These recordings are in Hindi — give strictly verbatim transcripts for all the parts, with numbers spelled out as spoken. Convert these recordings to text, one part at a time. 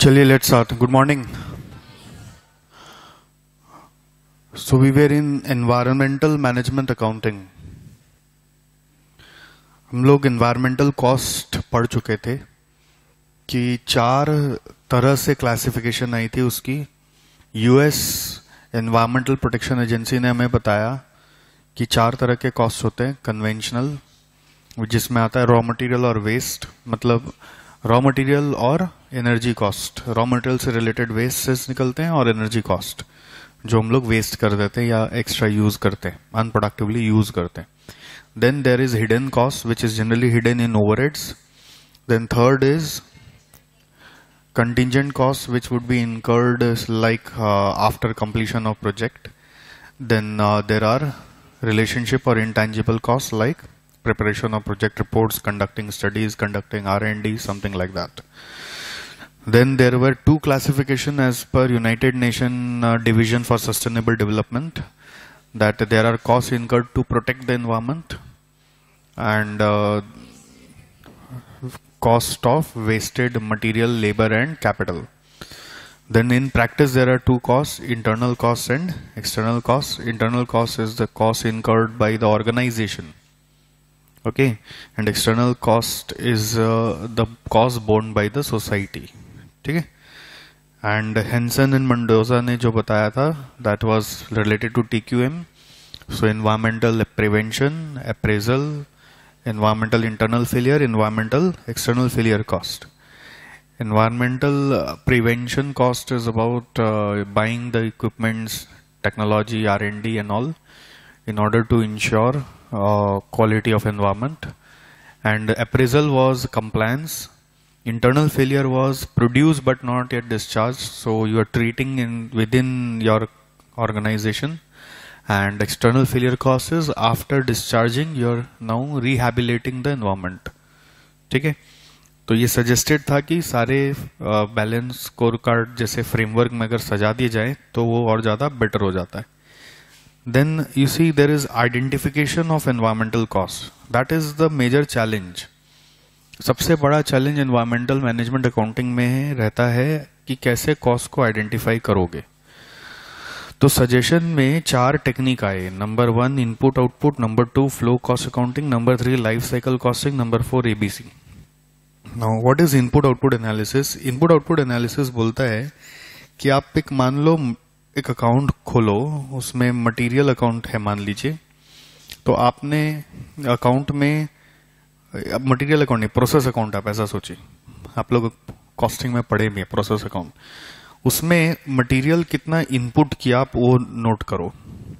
चलिए let's start. Good morning. So we were in environmental management accounting. हम लोग एनवायरमेंटल कॉस्ट पढ़ चुके थे कि चार तरह से क्लासिफिकेशन आई थी उसकी. यूएस एनवायरमेंटल प्रोटेक्शन एजेंसी ने हमें बताया कि चार तरह के कॉस्ट होते हैं. कन्वेंशनल, जिसमें आता है रॉ मटेरियल और वेस्ट, मतलब रॉ मटेरियल और एनर्जी कॉस्ट. रॉ मटेरियल से रिलेटेड वेस्ट से निकलते हैं, और एनर्जी कॉस्ट जो हम लोग वेस्ट कर देते हैं या एक्स्ट्रा यूज करते हैं, अनप्रोडक्टिवली यूज करते हैं. Then there is hidden cost which is generally hidden in overheads. Then third is contingent costs which would be incurred like uh, after completion of project. Then uh, there are relationship or intangible costs like preparation of project reports, conducting studies, conducting R and D, something like that. Then there were two classification as per United Nations uh, Division for Sustainable Development, that there are costs incurred to protect the environment and uh, cost of wasted material, labor and capital. Then in practice there are two costs, internal costs and external costs. Internal cost is the cost incurred by the organization, okay, and external cost is uh, the cost borne by the society. ठीक है. And Henson and Mendoza ने जो बताया था, that was related to T Q M. So environmental prevention, appraisal, environmental internal failure, environmental external failure cost. Environmental uh, prevention cost is about uh, buying the equipments, technology, R and D and all in order to ensure uh, quality of environment. And appraisal was compliance. Internal failure was produced but not yet discharged, so you are treating in within your organization. And external failure cost is after discharging you're now rehabilitating the environment. ठीक है. तो ये सजेस्टेड था कि सारे बैलेंस स्कोर कार्ड जैसे फ्रेमवर्क में अगर सजा दिए जाए तो वो और ज़्यादा बेटर हो जाता है. Then you see there is identification of environmental cost. That is the major challenge. सबसे बड़ा चैलेंज एनवायरमेंटल मैनेजमेंट अकाउंटिंग में रहता है कि कैसे कॉस्ट को आइडेंटिफाई करोगे. तो सजेशन में चार टेक्निक आए. Number one input output, number two flow cost accounting, number three life cycle costing, number four ABC. Now what is input output analysis? Input output analysis बोलता है कि आप एक मान लो एक अकाउंट खोलो, उसमें मटेरियल अकाउंट है मान लीजिए. तो आपने अकाउंट में मटेरियल अकाउंट नहीं, प्रोसेस अकाउंट, आप ऐसा सोचिए. आप लोग कॉस्टिंग में पढ़े भी है प्रोसेस अकाउंट. उसमें मटेरियल कितना इनपुट किया आप वो नोट करो,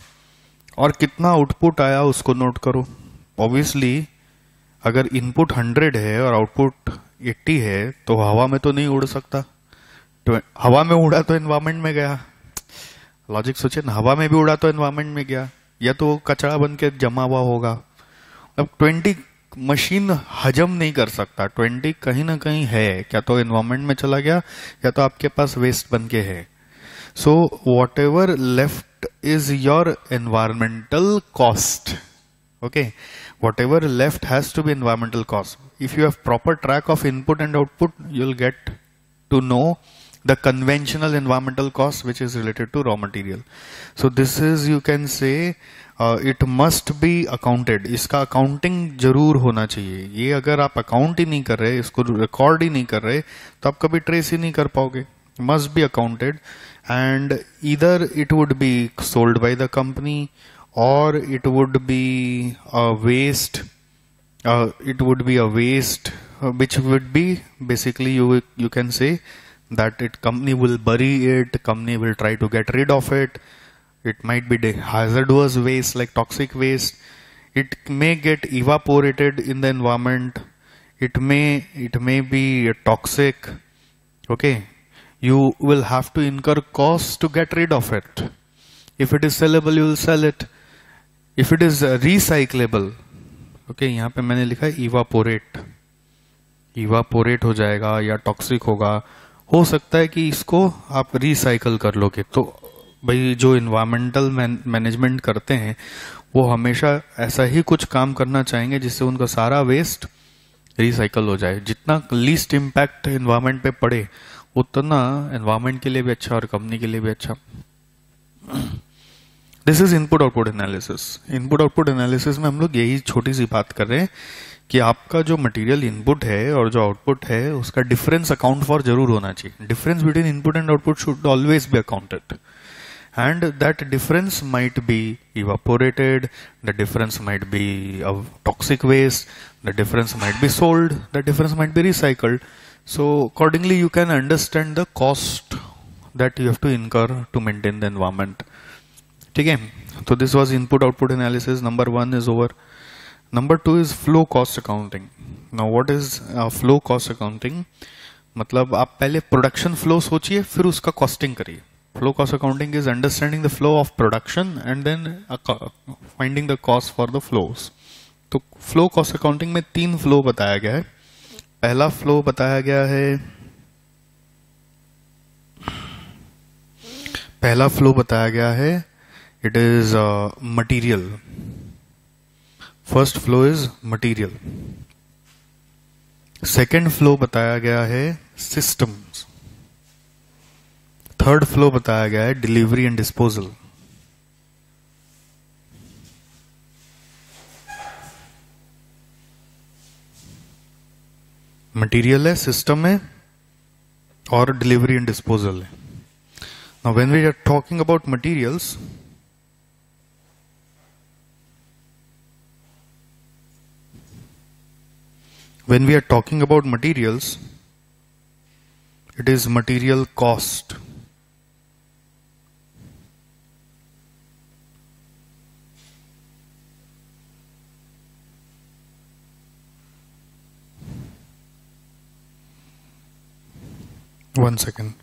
और कितना आउटपुट आया उसको नोट करो. ऑब्वियसली अगर इनपुट हंड्रेड है और आउटपुट एट्टी है तो हवा में तो नहीं उड़ सकता. तो हवा में उड़ा तो एनवायरमेंट में गया. लॉजिक सोचिए ना, हवा में भी उड़ा तो एनवायरमेंट में गया, या तो कचरा बन के जमा हुआ होगा. अब ट्वेंटी मशीन हजम नहीं कर सकता, ट्वेंटी कहीं ना कहीं है, क्या तो एनवायरमेंट में चला गया या तो आपके पास वेस्ट बन के है. So whatever left is your environmental cost. Okay, whatever left has to be environmental cost. If you have proper track of input and output you will get to know the conventional environmental cost which is related to raw material. So this is, you can say, uh, it must be accounted. इसका accounting जरूर होना चाहिए. ये अगर आप account ही नहीं कर रहे, इसको record ही नहीं कर रहे, तो आप कभी trace ही नहीं कर पाओगे. Must be accounted, and either it would be sold by the company or it would be a waste. Uh, it would be a waste uh, which would be basically you you can say that it company will bury it, company will try to get rid of it. It might be hazardous waste like toxic waste. It may get evaporated in the environment. It may it may be toxic. Okay, you will have to incur costs to get rid of it. If it is sellable, you will sell it. If it is recyclable, okay, यहाँ पे मैंने लिखा है evaporate. evaporate हो जाएगा या टॉक्सिक होगा. हो सकता है कि इसको आप रिसाइकल कर लोगे. तो भाई जो इन्वायरमेंटल मैनेजमेंट करते हैं वो हमेशा ऐसा ही कुछ काम करना चाहेंगे जिससे उनका सारा वेस्ट रिसाइकल हो जाए. जितना लीस्ट इम्पैक्ट इन्वायरमेंट पे पड़े उतना एनवायरमेंट के लिए भी अच्छा और कंपनी के लिए भी अच्छा। This is input output analysis. Input output analysis में हम लोग यही छोटी सी बात कर रहे हैं कि आपका जो मटेरियल इनपुट है और जो आउटपुट है उसका डिफरेंस अकाउंट फॉर जरूर होना चाहिए। Difference between input and output should always be accounted, and that difference might be evaporated, the difference might be of toxic waste, the difference might be sold, the difference might be recycled. So accordingly you can understand the cost that you have to incur to maintain the environment. ठीक है, so this was input output analysis. Number one is over. Number two is flow cost accounting. Now what is uh, flow cost accounting? मतलब आप पहले प्रोडक्शन फ्लो सोचिए फिर उसका कॉस्टिंग करिए। Flow cost accounting is understanding the flow of production and then finding the cost for the flows. तो flow cost accounting में तीन flow बताया गया है। पहला flow बताया गया है पहला flow बताया गया है it is uh, material. First flow is material. Second flow बताया गया है systems. थर्ड फ्लो बताया गया है डिलीवरी एंड डिस्पोजल। मटेरियल है, सिस्टम है और डिलीवरी एंड डिस्पोजल है। Now when we are talking about materials, when we are talking about materials it is material cost. One second.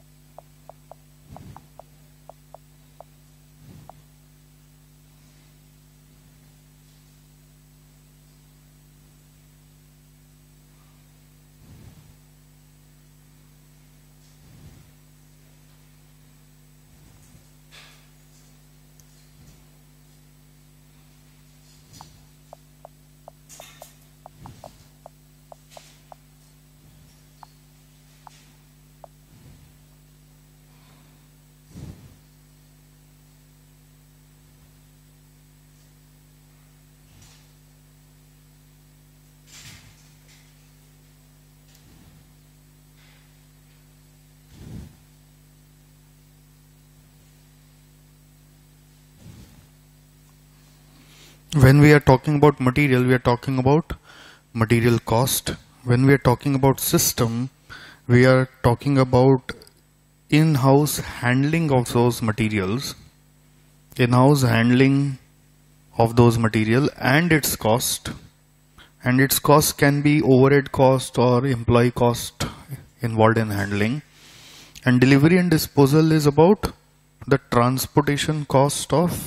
When we are talking about material, we are talking about material cost. When we are talking about system, we are talking about in-house handling of those materials, in-house handling of those material and its cost. And its cost can be overhead cost or employee cost involved in handling. And delivery and disposal is about the transportation cost of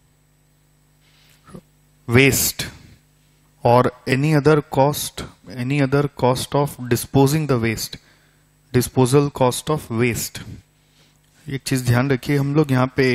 waste or any other cost, any other cost of disposing the waste, disposal cost of waste. एक चीज ध्यान रखिए, हम लोग यहाँ पे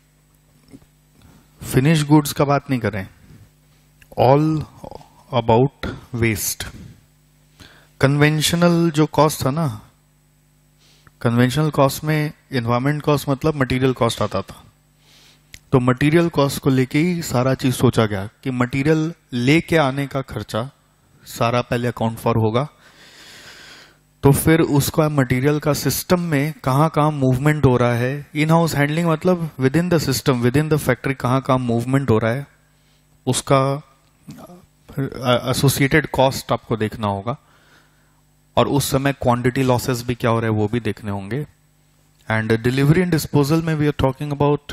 फिनिश गुड्स का बात नहीं कर रहे हैं, ऑल अबाउट वेस्ट। कन्वेंशनल जो कॉस्ट था ना, कन्वेंशनल कॉस्ट में एनवायरमेंट कॉस्ट मतलब मटेरियल कॉस्ट आता था। तो मटेरियल कॉस्ट को लेके ही सारा चीज सोचा गया कि मटेरियल लेके आने का खर्चा सारा पहले अकाउंट फॉर होगा, तो फिर उसका मटेरियल का सिस्टम में कहाँ कहाँ मूवमेंट हो रहा है, इन हाउस हैंडलिंग मतलब within the system, within the factory कहाँ कहाँ मूवमेंट हो रहा है, उसका एसोसिएटेड कॉस्ट आपको देखना होगा। और उस समय क्वांटिटी लॉसेस भी क्या हो रहा है वो भी देखने होंगे। एंड डिलीवरी एंड डिस्पोजल में वी आर टॉकिंग अबाउट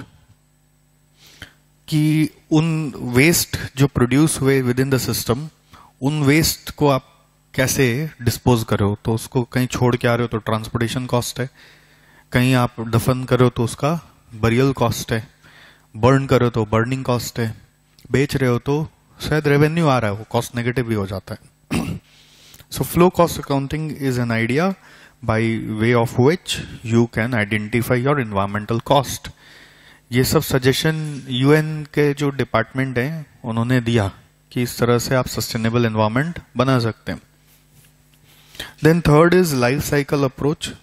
कि उन वेस्ट जो प्रोड्यूस हुए विद इन द सिस्टम, उन वेस्ट को आप कैसे डिस्पोज करो। तो उसको कहीं छोड़ के आ रहे हो तो ट्रांसपोर्टेशन कॉस्ट है, कहीं आप दफन करो तो उसका बरियल कॉस्ट है, बर्न करो तो बर्निंग कॉस्ट है, बेच रहे हो तो शायद रेवेन्यू आ रहा है, वो कॉस्ट नेगेटिव भी हो जाता है। So flow cost accounting is an idea by way of which you can identify your environmental cost. ये सब सजेशन यूएन के जो डिपार्टमेंट हैं उन्होंने दिया कि इस तरह से आप सस्टेनेबल एनवायरमेंट बना सकते हैं। Then third is life cycle approach.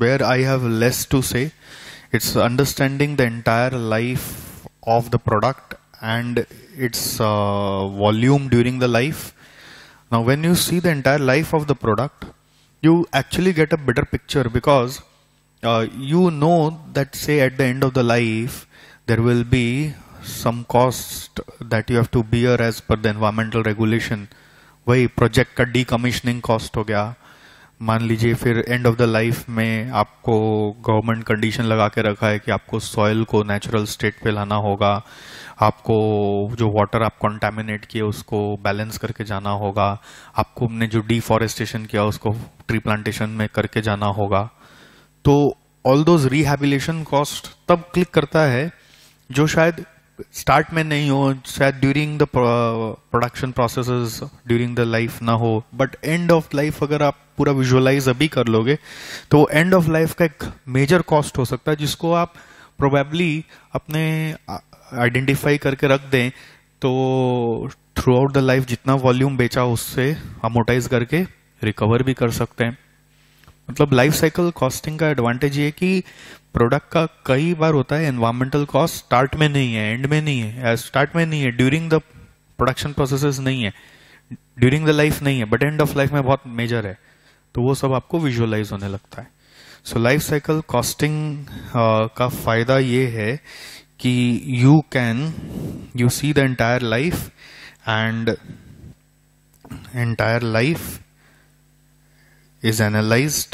where I have less to say. It's understanding the entire life of the product and its uh, volume during the life. Now when you see the entire life of the product, you actually get a better picture, because uh, you know that say at the end of the life there will be some cost that you have to bear as per the environmental regulation. वही प्रोजेक्ट का decommissioning cost हो गया, मान लीजिए फिर एंड ऑफ द लाइफ में आपको गवर्नमेंट कंडीशन लगा के रखा है कि आपको सॉइल को नेचुरल स्टेट पे लाना होगा, आपको जो वाटर आप कंटामिनेट किए उसको बैलेंस करके जाना होगा, आपको हमने जो डिफॉरेस्टेशन किया उसको ट्री प्लांटेशन में करके जाना होगा. तो ऑल दोज रिहैबिलिटेशन कॉस्ट तब क्लिक करता है जो शायद स्टार्ट में नहीं हो, शायद during the production processes during the life ना हो, बट एंड ऑफ लाइफ अगर आप पूरा विजुअलाइज अभी कर लोगे तो एंड ऑफ लाइफ का एक मेजर कॉस्ट हो सकता है जिसको आप प्रोबेबली अपने आइडेंटिफाई करके रख दें, तो थ्रू आउट द लाइफ जितना वॉल्यूम बेचा उससे अमोटाइज करके रिकवर भी कर सकते हैं. मतलब लाइफ साइकिल कॉस्टिंग का एडवांटेज ये कि प्रोडक्ट का कई बार होता है एनवायरमेंटल कॉस्ट स्टार्ट में नहीं है, एंड में नहीं है, स्टार्ट में नहीं है, ड्यूरिंग द प्रोडक्शन प्रोसेसेस नहीं है, ड्यूरिंग द लाइफ नहीं है, बट एंड ऑफ लाइफ में बहुत मेजर है. तो वो सब आपको विजुअलाइज होने लगता है. सो लाइफ साइकिल कॉस्टिंग का फायदा ये है कि you can you see the entire life and entire life is analyzed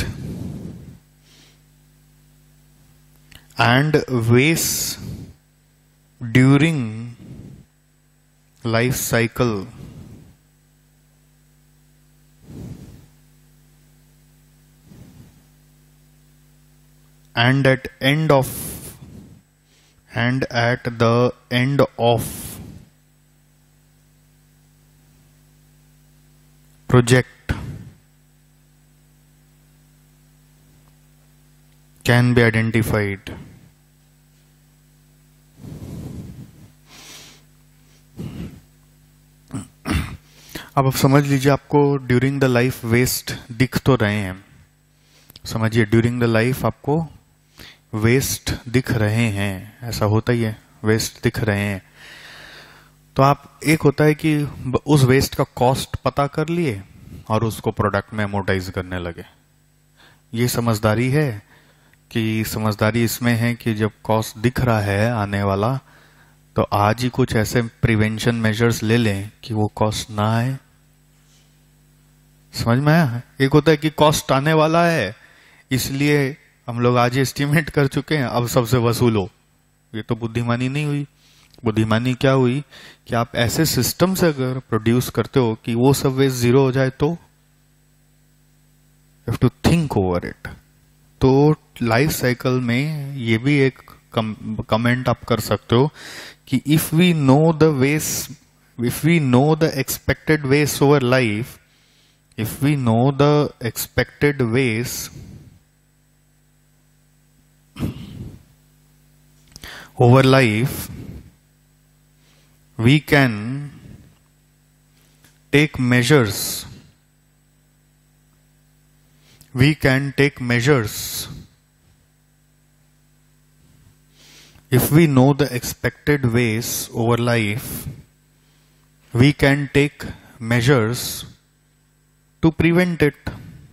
and waste during life cycle and at end of and at the end of project can be identified. अब आप समझ लीजिए आपको ड्यूरिंग द लाइफ वेस्ट दिख तो रहे हैं, समझिए ड्यूरिंग द लाइफ आपको वेस्ट दिख रहे हैं, ऐसा होता ही है, वेस्ट दिख रहे हैं. तो आप एक होता है कि उस वेस्ट का कॉस्ट पता कर लिए और उसको प्रोडक्ट में अमोर्टाइज करने लगे. ये समझदारी है कि समझदारी इसमें है कि जब कॉस्ट दिख रहा है आने वाला तो आज ही कुछ ऐसे प्रिवेंशन मेजर्स ले लें कि वो कॉस्ट ना आए. समझ में आया? एक होता है कि कॉस्ट आने वाला है इसलिए हम लोग आज एस्टिमेट कर चुके हैं, अब सबसे वसूलो. ये तो बुद्धिमानी नहीं हुई. बुद्धिमानी क्या हुई कि आप ऐसे सिस्टम से अगर प्रोड्यूस करते हो कि वो सब वेस्ट जीरो हो जाए, तो you have to think over it. तो लाइफ साइकिल में ये भी एक कमेंट आप कर सकते हो कि if we know the waste, if we know the expected waste over life, if we know the expected waste over life, we can take measures, we can take measures if we know the expected ways over life, we can take measures to prevent it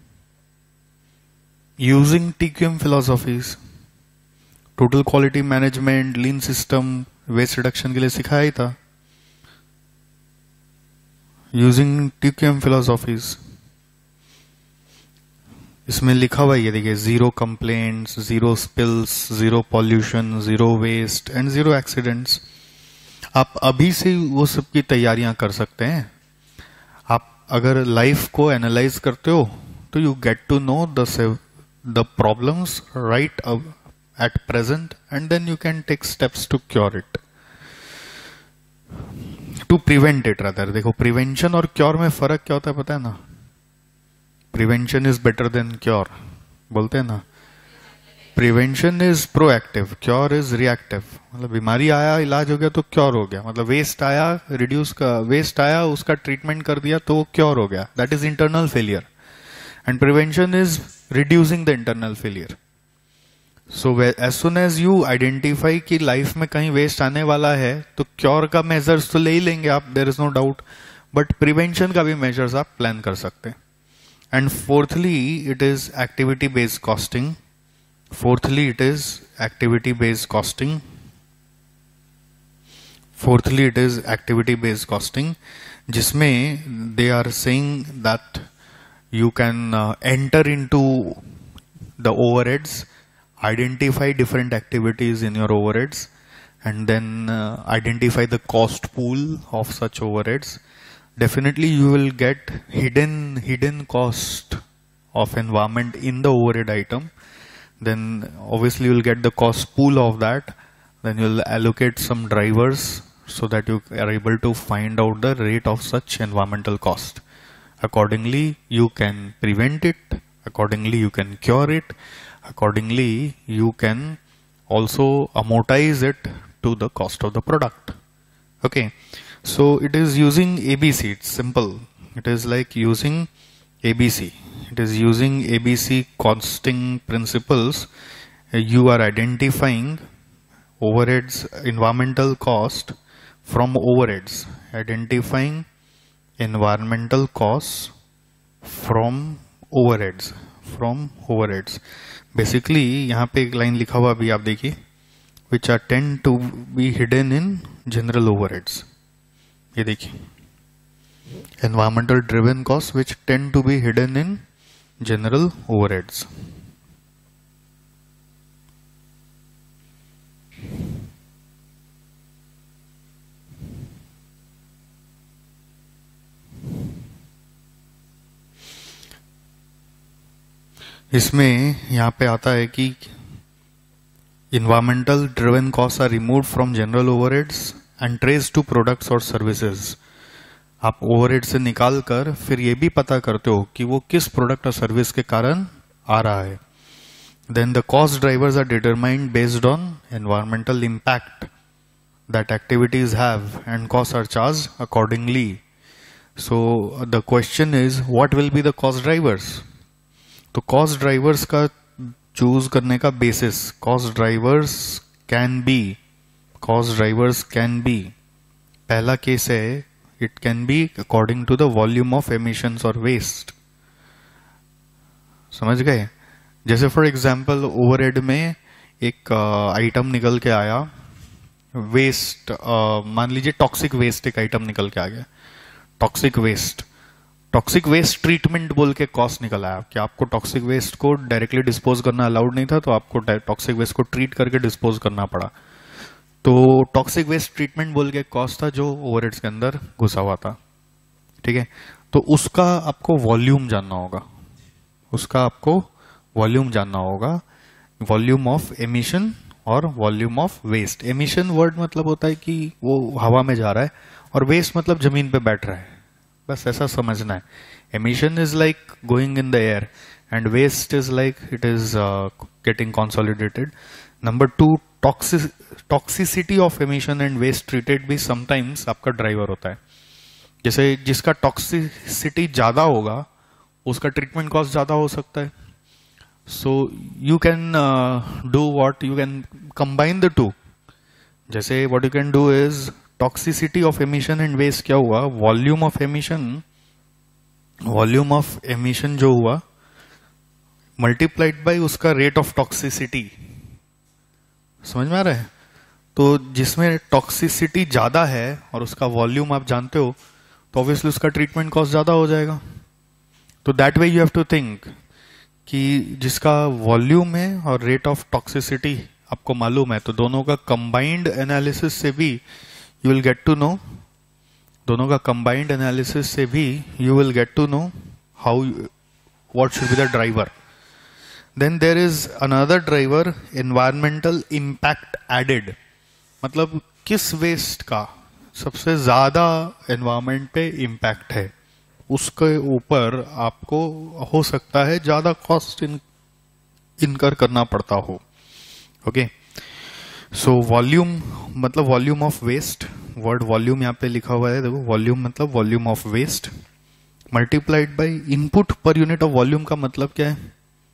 using T Q M philosophies. Total quality management, lean system, waste reduction के लिए सिखाया ही था using T Q M philosophies. इसमें लिखा हुआ है, देखिए, zero complaints, zero spills, zero pollution, zero waste and zero accidents. आप अभी से वो सब की तैयारियां कर सकते हैं. आप अगर लाइफ को एनालाइज करते हो तो you get to know the the problems right at present, and then you can take steps to cure it, to prevent it rather. देखो, प्रिवेंशन और क्योर में फर्क क्या होता है पता है ना? Prevention is better than cure बोलते हैं ना. Prevention is proactive, cure is reactive. मतलब बीमारी आया, इलाज हो गया तो क्योर हो गया. मतलब वेस्ट आया, रिड्यूस का वेस्ट आया, उसका ट्रीटमेंट कर दिया तो वो क्योर हो गया. That is internal failure. And prevention is reducing the internal failure. So as soon as you identify कि लाइफ में कहीं वेस्ट आने वाला है तो क्योर का मेजर्स तो ले ही लेंगे आप, there is no doubt, but prevention का भी मेजर्स आप प्लान कर सकते हैं. And fourthly it is activity based costing. Fourthly it is activity based costing. Fourthly it is activity based costing, जिसमें they are saying that you can uh, enter into the overheads, identify different activities in your overheads, and then uh, identify the cost pool of such overheads. Definitely you will get hidden hidden cost of environment in the overhead item. Then obviously you will get the cost pool of that. Then you will allocate some drivers so that you are able to find out the rate of such environmental cost. Accordingly you can prevent it, accordingly you can cure it, accordingly you can also amortize it to the cost of the product. Okay, so it is using A B C. It's simple. It is like using A B C. It is using A B C costing principles. You are identifying overheads, environmental cost from overheads, identifying environmental costs from overheads, from overheads. Basically यहाँ पे एक लाइन लिखा हुआ भी आप देखिए, which are tend to be hidden in general overheads. ये देखिए, environmental driven costs which tend to be hidden in general overheads. इसमें यहाँ पे आता है कि environmental driven cost are removed from general overheads and trace to products और सर्विसेज. आप ओवरहेड से निकाल कर फिर ये भी पता करते हो कि वो किस प्रोडक्ट और सर्विस के कारण आ रहा है. Then the cost drivers are determined based on environmental impact that activities have and cost are charge accordingly. So the question is what will be the cost drivers. तो कॉस्ट ड्राइवर्स का चूज करने का basis, cost drivers can be cost drivers can be पहला केस है, it can be according to the volume of emissions और वेस्ट. समझ गए. जैसे फॉर एग्जांपल ओवरहेड में एक आइटम uh, निकल के आया, वेस्ट uh, मान लीजिए टॉक्सिक वेस्ट एक आइटम निकल के आ गया. Toxic waste toxic waste treatment बोल के कॉस्ट निकल आया कि आपको टॉक्सिक वेस्ट को डायरेक्टली डिस्पोज करना अलाउड नहीं था, तो आपको टॉक्सिक वेस्ट को ट्रीट करके डिस्पोज करना पड़ा. तो टॉक्सिक वेस्ट ट्रीटमेंट बोल के कॉस्ट था जो ओवरहेड्स के अंदर घुसा हुआ था. ठीक है, तो उसका आपको वॉल्यूम जानना होगा, उसका आपको वॉल्यूम जानना होगा, वॉल्यूम ऑफ एमिशन और volume of waste. Emission word मतलब होता है कि वो हवा में जा रहा है, और वेस्ट मतलब जमीन पे बैठ रहा है, बस ऐसा समझना है. Emission is like going in the air and waste is like it is getting consolidated. Number two, toxicity of emission and waste treated भी समटाइम्स आपका ड्राइवर होता है. जैसे जिसका टॉक्सिसिटी ज्यादा होगा उसका ट्रीटमेंट कॉस्ट ज्यादा हो सकता है. So you can do what, you can combine the two. जैसे what you can do is toxicity of emission and waste क्या हुआ, volume of emission, volume of emission जो हुआ मल्टीप्लाइड बाय उसका रेट ऑफ टॉक्सिसिटी. समझ में आ रहा है. तो जिसमें टॉक्सिसिटी ज्यादा है और उसका वॉल्यूम आप जानते हो तो ऑब्वियसली उसका ट्रीटमेंट कॉस्ट ज्यादा हो जाएगा. तो that way you have to think कि जिसका वॉल्यूम है और रेट ऑफ टॉक्सिसिटी आपको मालूम है, तो दोनों का कंबाइंड एनालिसिस से भी you will get to know, दोनों का combined analysis से भी you will get to know how you, what should be the driver. Then there is another driver, environmental impact added. मतलब किस वेस्ट का सबसे ज्यादा एनवायरमेंट पे इम्पैक्ट है, उसके ऊपर आपको हो सकता है ज्यादा कॉस्ट इन इनकर करना पड़ता हो. ओके, सो वॉल्यूम मतलब volume of waste, word volume यहाँ पे लिखा हुआ है, देखो वॉल्यूम मतलब volume of waste multiplied by input per unit of volume का मतलब क्या है,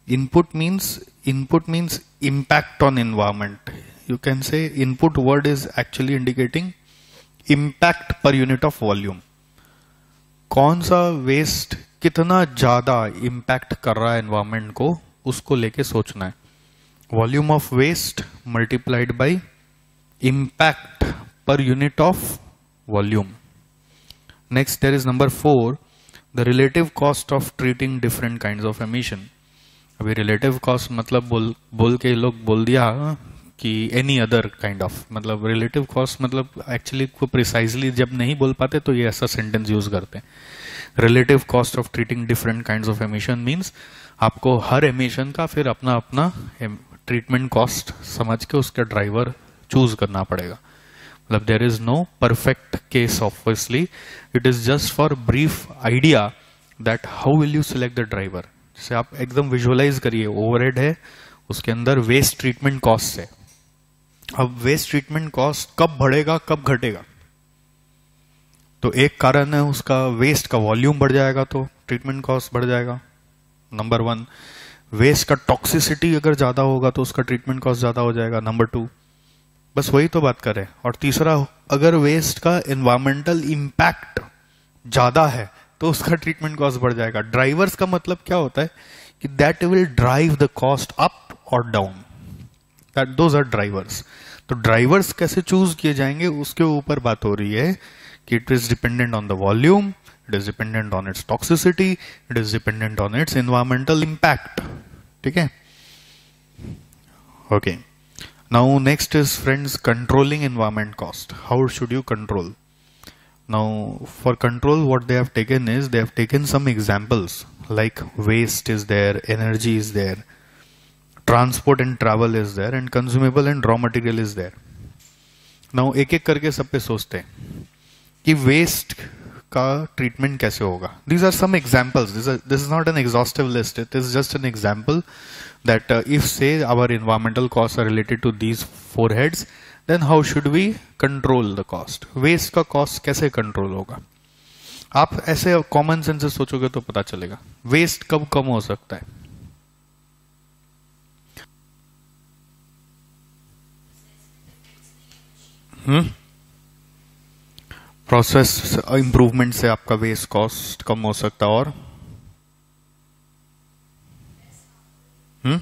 Input means input means impact on environment. You can say input word is actually indicating impact per unit of volume. कौन सा वेस्ट कितना ज्यादा इम्पैक्ट कर रहा है एनवायरमेंट को, उसको लेके सोचना है. Volume of waste multiplied by impact per unit of volume. Next there is number four, the relative cost of treating different kinds of emission. अभी रिलेटिव कॉस्ट मतलब बोल बोल के लोग बोल दिया कि एनी अदर काइंड ऑफ, मतलब रिलेटिव कॉस्ट मतलब एक्चुअली को प्रिसाइजली जब नहीं बोल पाते तो ये ऐसा सेंटेंस यूज करते हैं. Relative cost of treating different kinds of emission means आपको हर एमिशन का फिर अपना अपना ट्रीटमेंट कॉस्ट समझ के उसका ड्राइवर चूज करना पड़ेगा. मतलब there is no perfect case obviously, it is just for brief idea that how will you select the driver. जैसे आप एकदम विजुअलाइज करिए, ओवरहेड है, उसके अंदर वेस्ट ट्रीटमेंट कॉस्ट है. अब वेस्ट ट्रीटमेंट कॉस्ट कब बढ़ेगा कब घटेगा, तो एक कारण है उसका वेस्ट का वॉल्यूम बढ़ जाएगा तो ट्रीटमेंट कॉस्ट बढ़ जाएगा. नंबर वन, वेस्ट का टॉक्सिसिटी अगर ज्यादा होगा तो उसका ट्रीटमेंट कॉस्ट ज्यादा हो जाएगा. नंबर टू, बस वही तो बात करें. और तीसरा, अगर वेस्ट का एनवायरमेंटल इंपैक्ट ज्यादा है तो उसका ट्रीटमेंट कॉस्ट बढ़ जाएगा. ड्राइवर्स का मतलब क्या होता है कि that will drive the cost up और down, that those are drivers. तो ड्राइवर्स कैसे चूज किए जाएंगे उसके ऊपर बात हो रही है कि it is dependent on the volume, it is dependent on its toxicity, it is dependent on its environmental impact. ठीक है, okay. Now next is friends controlling environment cost. How should you control? Now for control what they have taken is they have taken some examples like waste is there, energy is there, transport and travel is there, and consumable and raw material is there. Now एक एक करके सब पे सोचते हैं कि waste का treatment कैसे होगा. These are some examples. This is, this is not an exhaustive list. It is just an example that uh, if say our environmental costs are related to these four heads, then how should we control the cost? Waste का cost कैसे control होगा? आप ऐसे कॉमन सेंस से सोचोगे तो पता चलेगा. वेस्ट कब कम हो सकता है? हम्म प्रोसेस इंप्रूवमेंट से आपका वेस्ट कॉस्ट कम हो सकता है. और हम्म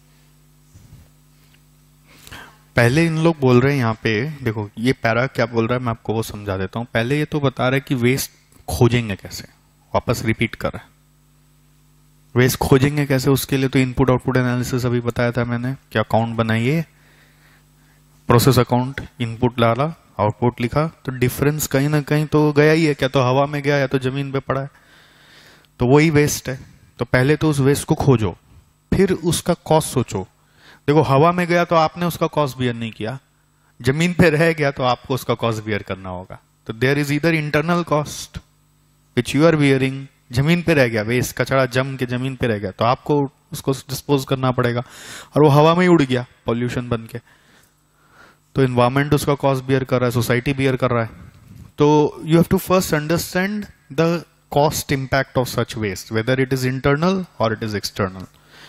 पहले इन लोग बोल रहे हैं यहाँ पे, देखो ये पैरा क्या बोल रहा है मैं आपको वो समझा देता हूँ. पहले ये तो बता रहा है कि वेस्ट खोजेंगे कैसे, वापस रिपीट कर रहा है. वेस्ट खोजेंगे कैसे, उसके लिए तो इनपुट आउटपुट एनालिसिस अभी बताया था मैंने कि अकाउंट बनाइए, प्रोसेस अकाउंट, इनपुट डाला, आउटपुट लिखा, तो डिफरेंस कहीं ना कहीं तो गया ही है. क्या तो हवा में गया या तो जमीन पे पड़ा है, तो वही वेस्ट है. तो पहले तो उस वेस्ट को खोजो, फिर उसका कॉस्ट सोचो. देखो हवा में गया तो आपने उसका कॉस्ट बियर नहीं किया, जमीन पे रह गया तो आपको उसका कॉस्ट बियर करना होगा. तो देयर इज इधर internal cost which you are bearing, जमीन पे रह गया वेस्ट, कचरा जम के जमीन पे रह गया तो आपको उसको डिस्पोज करना पड़ेगा, और वो हवा में ही उड़ गया पॉल्यूशन बन के, तो एनवायरमेंट उसका कॉस्ट बियर कर रहा है, सोसाइटी बियर कर रहा है. तो you have to first understand the cost impact of such waste, whether it is internal और it is external.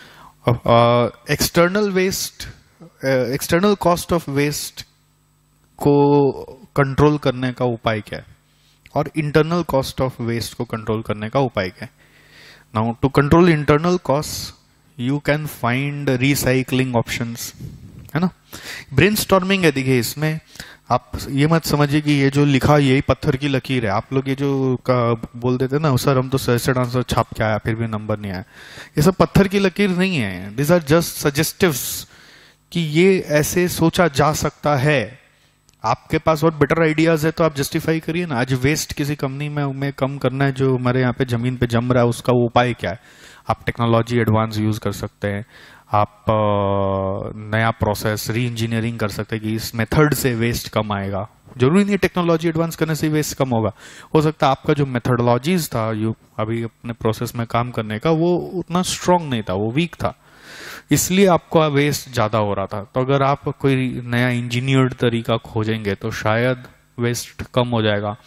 External waste, external cost of waste को कंट्रोल करने का उपाय क्या है, और इंटरनल कॉस्ट ऑफ वेस्ट को कंट्रोल करने का उपाय क्या है. Now to control internal cost you can find recycling options, है ना. ब्रेनस्टॉर्मिंग है. देखिए इसमें आप ये मत समझिए कि ये जो लिखा यही पत्थर की लकीर है. आप लोग ये जो बोल देते ना सर हम तो सजेस्टेड आंसर छाप के आया फिर भी नंबर नहीं आया, ये सब पत्थर की लकीर नहीं है. दिस आर जस्ट सजेस्टिव्स कि ये ऐसे सोचा जा सकता है. आपके पास और बेटर आइडियाज है तो आप जस्टिफाई करिए ना. आज वेस्ट किसी कंपनी में, में कम करना है जो हमारे यहाँ पे जमीन पे जम रहा है, उसका उपाय क्या है? आप टेक्नोलॉजी एडवांस यूज कर सकते हैं, आप नया प्रोसेस री इंजीनियरिंग कर सकते हैं कि इस मेथड से वेस्ट कम आएगा. जरूरी नहीं टेक्नोलॉजी एडवांस करने से वेस्ट कम होगा. हो सकता है आपका जो मेथडोलॉजीज था यू अभी अपने प्रोसेस में काम करने का वो उतना स्ट्रांग नहीं था, वो वीक था, इसलिए आपका वेस्ट ज्यादा हो रहा था. तो अगर आप कोई नया इंजीनियर्ड तरीका खोजेंगे तो शायद वेस्ट कम हो जाएगा.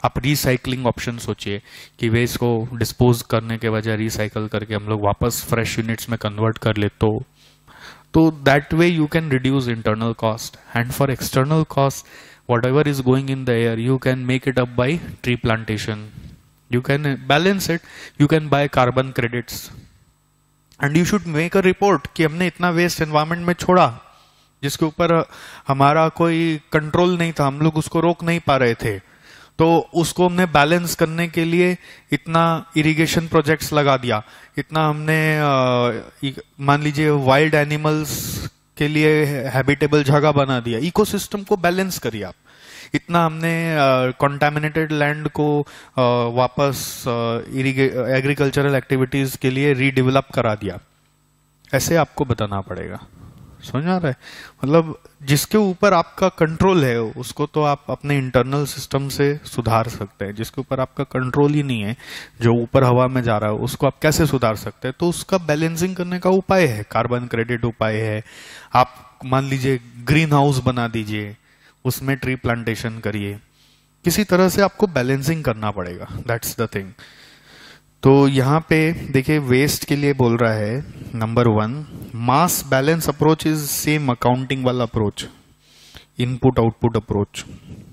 आप रिसाइकलिंग ऑप्शन सोचिए कि वेस्ट को डिस्पोज करने के बजाय रिसाइकल करके हम लोग वापस फ्रेश यूनिट्स में कन्वर्ट कर ले तो तो that way you can reduce internal cost. And for external cost whatever is going in the air you can make it up by tree plantation. You can balance it. You can buy carbon credits and you should make a report कि हमने इतना वेस्ट एनवायरमेंट में छोड़ा जिसके ऊपर हमारा कोई कंट्रोल नहीं था, हम लोग उसको रोक नहीं पा रहे थे, तो उसको हमने बैलेंस करने के लिए इतना इरिगेशन प्रोजेक्ट्स लगा दिया, इतना हमने मान लीजिए वाइल्ड एनिमल्स के लिए हैबिटेबल जगह बना दिया, इकोसिस्टम को बैलेंस करिए आप. इतना हमने कंटामिनेटेड uh, लैंड को uh, वापस एग्रीकल्चरल uh, एक्टिविटीज के लिए रीडेवलप करा दिया. ऐसे आपको बताना पड़ेगा. समझ आ रहा है? मतलब जिसके ऊपर आपका कंट्रोल है उसको तो आप अपने इंटरनल सिस्टम से सुधार सकते हैं. जिसके ऊपर आपका कंट्रोल ही नहीं है, जो ऊपर हवा में जा रहा है, उसको आप कैसे सुधार सकते हैं? तो उसका बैलेंसिंग करने का उपाय है, कार्बन क्रेडिट उपाय है. आप मान लीजिए ग्रीन हाउस बना दीजिए, उसमें ट्री प्लांटेशन करिए. किसी तरह से आपको बैलेंसिंग करना पड़ेगा. That's the thing. तो यहाँ पे देखिए वेस्ट के लिए बोल रहा है number one, mass balance approach is same accounting वाला approach, input output approach.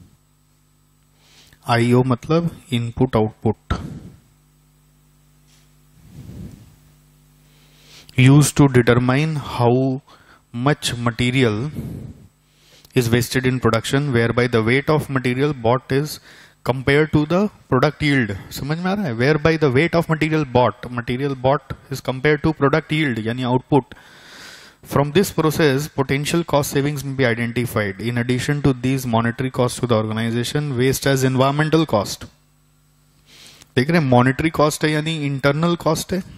IO मतलब input output, use to determine how much material is wasted in production whereby the weight of material bought is compared to the product yield. समझ में आ रहा है? Whereby the weight of material bought, material bought is compared to product yield यानी output. From this process, potential cost savings may be identified. In addition to these monetary costs to the organization, waste as environmental cost. देख रहे हैं, monetary cost है यानी internal cost है,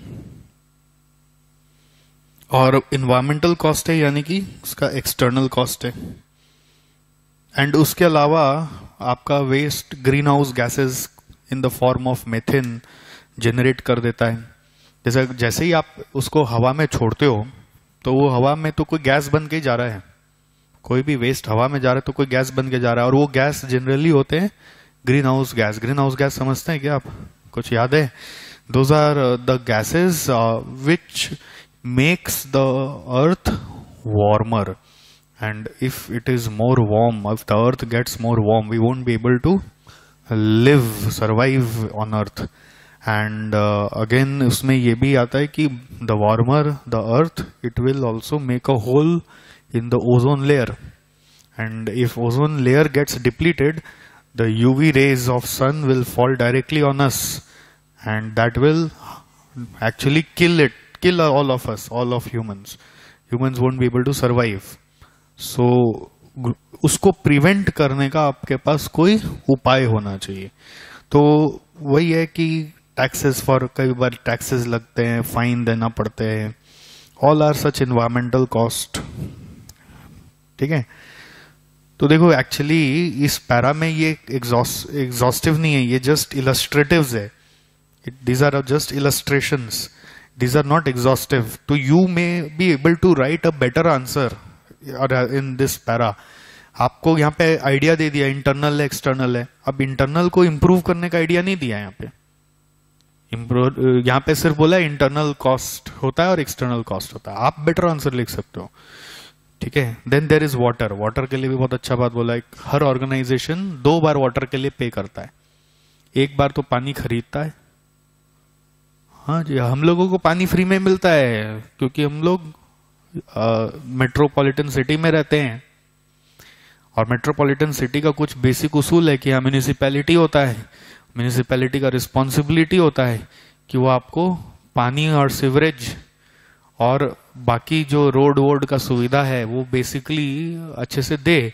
और environmental cost है यानी कि उसका external cost है. एंड उसके अलावा आपका waste greenhouse gases in the form of methane generate कर देता है. जैसे जैसे ही आप उसको हवा में छोड़ते हो तो वो हवा में तो कोई गैस बन के जा रहा है, कोई भी वेस्ट हवा में जा रहा है तो कोई गैस बन के जा रहा है, और वो गैस जनरली होते हैं greenhouse gas. Greenhouse gas समझते हैं क्या आप? कुछ याद है? Those are the gases which makes the earth warmer. And if it is more warm, if the earth gets more warm, we won't be able to live, survive on earth. And uh, again, उसमें ये भी आता है कि the warmer the earth, it will also make a hole in the ozone layer. And if ozone layer gets depleted, the U V rays of sun will fall directly on us, and that will actually kill it, kill all of us, all of humans. Humans won't be able to survive. So so, उसको प्रिवेंट करने का आपके पास कोई उपाय होना चाहिए. तो वही है कि टैक्सेस फॉर, कई बार टैक्सेस लगते हैं, फाइन देना पड़ते हैं, all are such environmental cost. ठीक है? तो देखो एक्चुअली इस पैरा में ये एग्जॉस्टिव नहीं है, ये जस्ट इलस्ट्रेटिव्स है. These are just illustrations, these are not exhaustive. तो you may be able to write a better answer in this para. आपको यहाँ पे आइडिया दे दिया इंटरनल है एक्सटर्नल है. अब इंटरनल को इंप्रूव करने का आइडिया नहीं दिया यहाँ पे. इम्प्रूव यहाँ पे सिर्फ बोला इंटरनल कॉस्ट होता है और एक्सटर्नल कॉस्ट होता है. आप बेटर आंसर लिख सकते हो. ठीक है? Then there is water. Water के लिए भी बहुत अच्छा बात बोला है. हर ऑर्गेनाइजेशन दो बार वाटर के लिए पे करता है. एक बार तो पानी खरीदता है. हाँ जी, हम लोगों को पानी फ्री में मिलता है क्योंकि हम लोग मेट्रोपॉलिटन सिटी में रहते हैं, और मेट्रोपॉलिटन सिटी का कुछ बेसिक उसूल है कि यहाँ म्यूनिसिपैलिटी होता है. म्यूनिसिपैलिटी का रिस्पॉन्सिबिलिटी होता है कि वो आपको पानी और सीवरेज और बाकी जो रोड वोड का सुविधा है वो बेसिकली अच्छे से दे.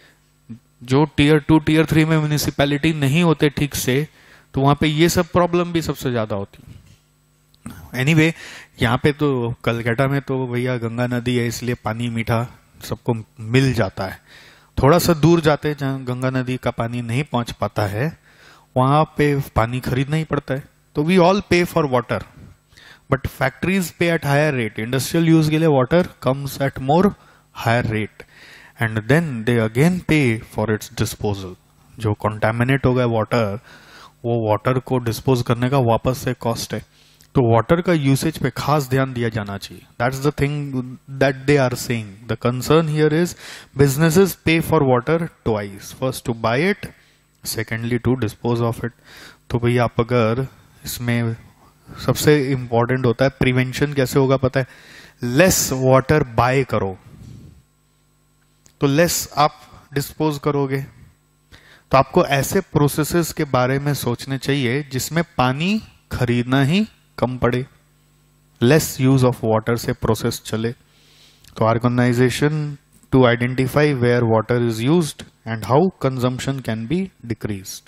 जो टीयर टू टीयर थ्री में म्यूनिसिपैलिटी नहीं होते ठीक से, तो वहां पे ये सब प्रॉब्लम भी सबसे ज्यादा होती है. एनीवे anyway, यहाँ पे तो कलकत्ता में तो भैया गंगा नदी है, इसलिए पानी मीठा सबको मिल जाता है. थोड़ा सा दूर जाते हैं जहाँ गंगा नदी का पानी नहीं पहुंच पाता है, वहां पे पानी खरीदना ही पड़ता है. तो we all pay for water, but factories pay at higher rate. Industrial use के लिए water comes at more higher rate, and then they again pay for its disposal. जो कंटामिनेट हो गया वाटर, वो वाटर को डिस्पोज करने का वापस से कॉस्ट है। तो वाटर का यूसेज पे खास ध्यान दिया जाना चाहिए। That's the thing that they are saying. The concern here is businesses pay for water twice, first to buy it, secondly to dispose of it. तो भैया आप अगर इसमें सबसे इंपॉर्टेंट होता है प्रिवेंशन, कैसे होगा पता है? लेस वाटर बाय करो तो लेस आप डिस्पोज करोगे। तो आपको ऐसे प्रोसेसेस के बारे में सोचने चाहिए जिसमें पानी खरीदना ही कम पड़े, लेस यूज ऑफ वाटर से प्रोसेस चले। तो organization to identify where water is used and how consumption can be decreased.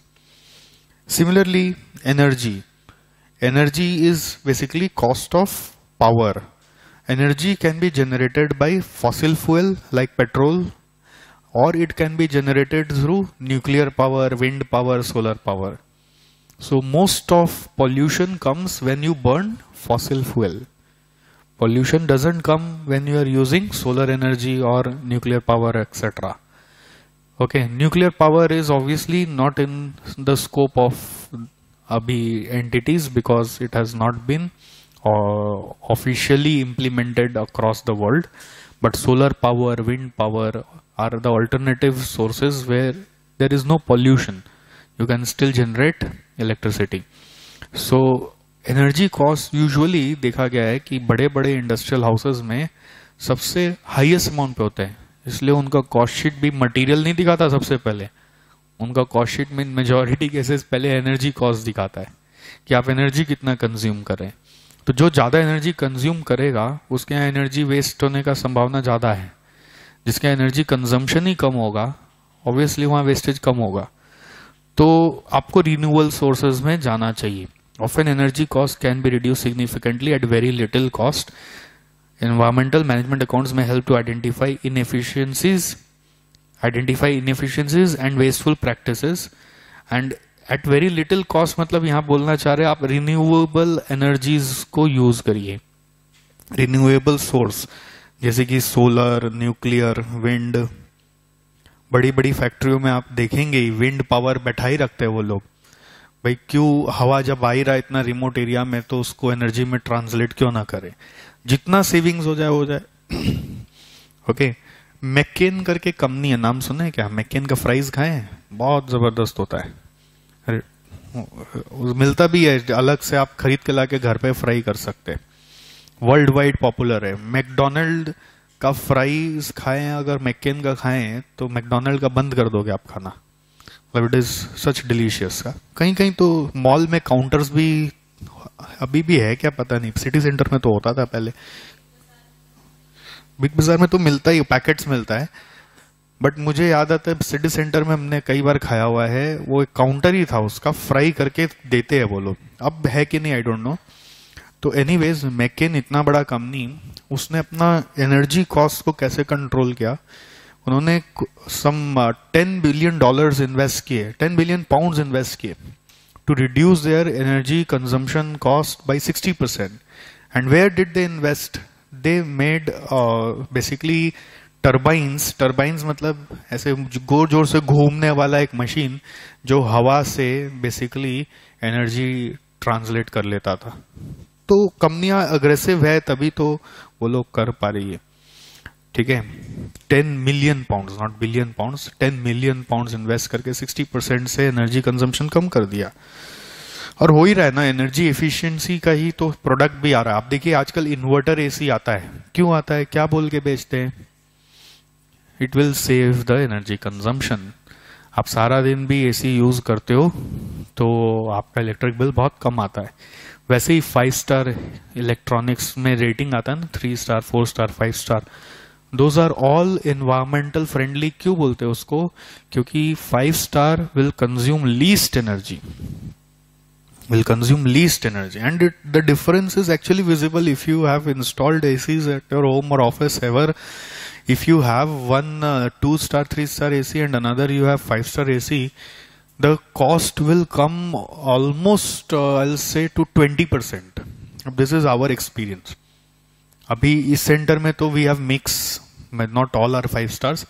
Similarly energy, energy is basically cost of power. Energy can be generated by fossil fuel like petrol, or it can be generated through nuclear power, wind power, solar power. So most of pollution comes when you burn fossil fuel. Pollution doesn't come when you are using solar energy or nuclear power, et cetera. Okay, nuclear power is obviously not in the scope of abhi entities because it has not been uh, officially implemented across the world, but solar power, wind power are the alternative sources where there is no pollution. You can still generate electricity. So energy cost usually देखा गया है कि बड़े बड़े इंडस्ट्रियल हाउसेस में सबसे हाईएस्ट अमाउंट पे होते हैं, इसलिए उनका कॉस्ट शीट भी मटेरियल नहीं दिखाता सबसे पहले। उनका कॉस्ट शीट में मेजॉरिटी केसेस पहले एनर्जी कॉस्ट दिखाता है कि आप एनर्जी कितना कंज्यूम करें। तो जो ज़्यादा एनर्जी कंज्यूम करेगा उसके यहाँ एनर्जी वेस्ट होने का संभावना ज़्यादा है। जिसका एनर्जी कंजम्पशन ही कम होगा ऑब्वियसली वहाँ वेस्टेज कम होगा। तो आपको रिन्यूएबल सोर्सेज में जाना चाहिए। Often energy cost can be reduce significantly at very little cost. Environmental management accounts में help to identify inefficiencies identify inefficiencies and wasteful practices, and at very little cost मतलब यहाँ बोलना चाह रहे हैं आप रिन्यूएबल एनर्जीज को यूज करिए। रिन्यूएबल सोर्स जैसे कि सोलर, न्यूक्लियर, विंड। बड़ी बड़ी फैक्ट्रियों में आप देखेंगे विंड पावर बैठा ही रखते हैं वो लोग। भाई क्यों, हवा जब आ ही रहा इतना रिमोट एरिया में तो उसको एनर्जी में ट्रांसलेट क्यों ना करें, जितना सेविंग्स हो जाए हो जाए। Okay okay? मैकेन करके कंपनी है, नाम सुना है क्या? मैकेन का फ्राइज खाए हैं, बहुत जबरदस्त होता है। अरे मिलता भी है अलग से, आप खरीद के लाके घर पे फ्राई कर सकते हैं। वर्ल्ड वाइड पॉपुलर है। मैकडोनल्ड का फ्राइज खाएं अगर मैकेन का खाएं तो मैकडोनल्ड का बंद कर दोगे आप खाना। मतलब इट इज सच डिलीशियस। का कहीं कहीं तो मॉल में काउंटर्स भी अभी भी है क्या पता नहीं, सिटी सेंटर में तो होता था पहले, बिग बाजार में तो मिलता ही, पैकेट्स मिलता है। बट मुझे याद आता है सिटी सेंटर में हमने कई बार खाया हुआ है, वो एक काउंटर ही था उसका, फ्राई करके देते हैं वो लोग। अब है कि नहीं आई डोंट नो। तो एनीवेज मैकेन इतना बड़ा कंपनी, उसने अपना एनर्जी कॉस्ट को कैसे कंट्रोल किया? उन्होंने some ten billion dollars invest किए, टेन बिलियन पाउंड्स इन्वेस्ट किए to reduce their energy consumption cost by sixty percent. And where did they invest? They made uh, basically turbines. Turbines मतलब ऐसे जोर जोर से घूमने वाला एक मशीन जो हवा से बेसिकली एनर्जी ट्रांसलेट कर लेता था। तो कंपनियां अग्रेसिव है तभी तो वो लोग कर पा रही है। ठीक है, ten million pounds, not billion pounds, ten million pounds invest करके सिक्सटी परसेंट से एनर्जी कंजम्पशन कम कर दिया। और हो ही रहा है ना, एनर्जी एफिशिएंसी का ही तो प्रोडक्ट भी आ रहा है। आप देखिए आजकल इन्वर्टर एसी आता है, क्यों आता है? क्या बोल के बेचते हैं? It will save the energy consumption. आप सारा दिन भी एसी यूज करते हो तो आपका इलेक्ट्रिक बिल बहुत कम आता है। वैसे ही फाइव स्टार इलेक्ट्रॉनिक्स में रेटिंग आता है ना, three star, four star, five star, those are all environmental friendly. क्यों बोलते हैं उसको? क्योंकि five star will consume least energy, will consume least energy, and it, the difference is actually visible if you have installed A Cs at your home or office ever. If you have one uh, two star, three star A C and another you have five star A C, the cost will come almost uh, I'll say to twenty percent. This is our experience. अभी इस सेंटर में तो we have mix, not all are five stars,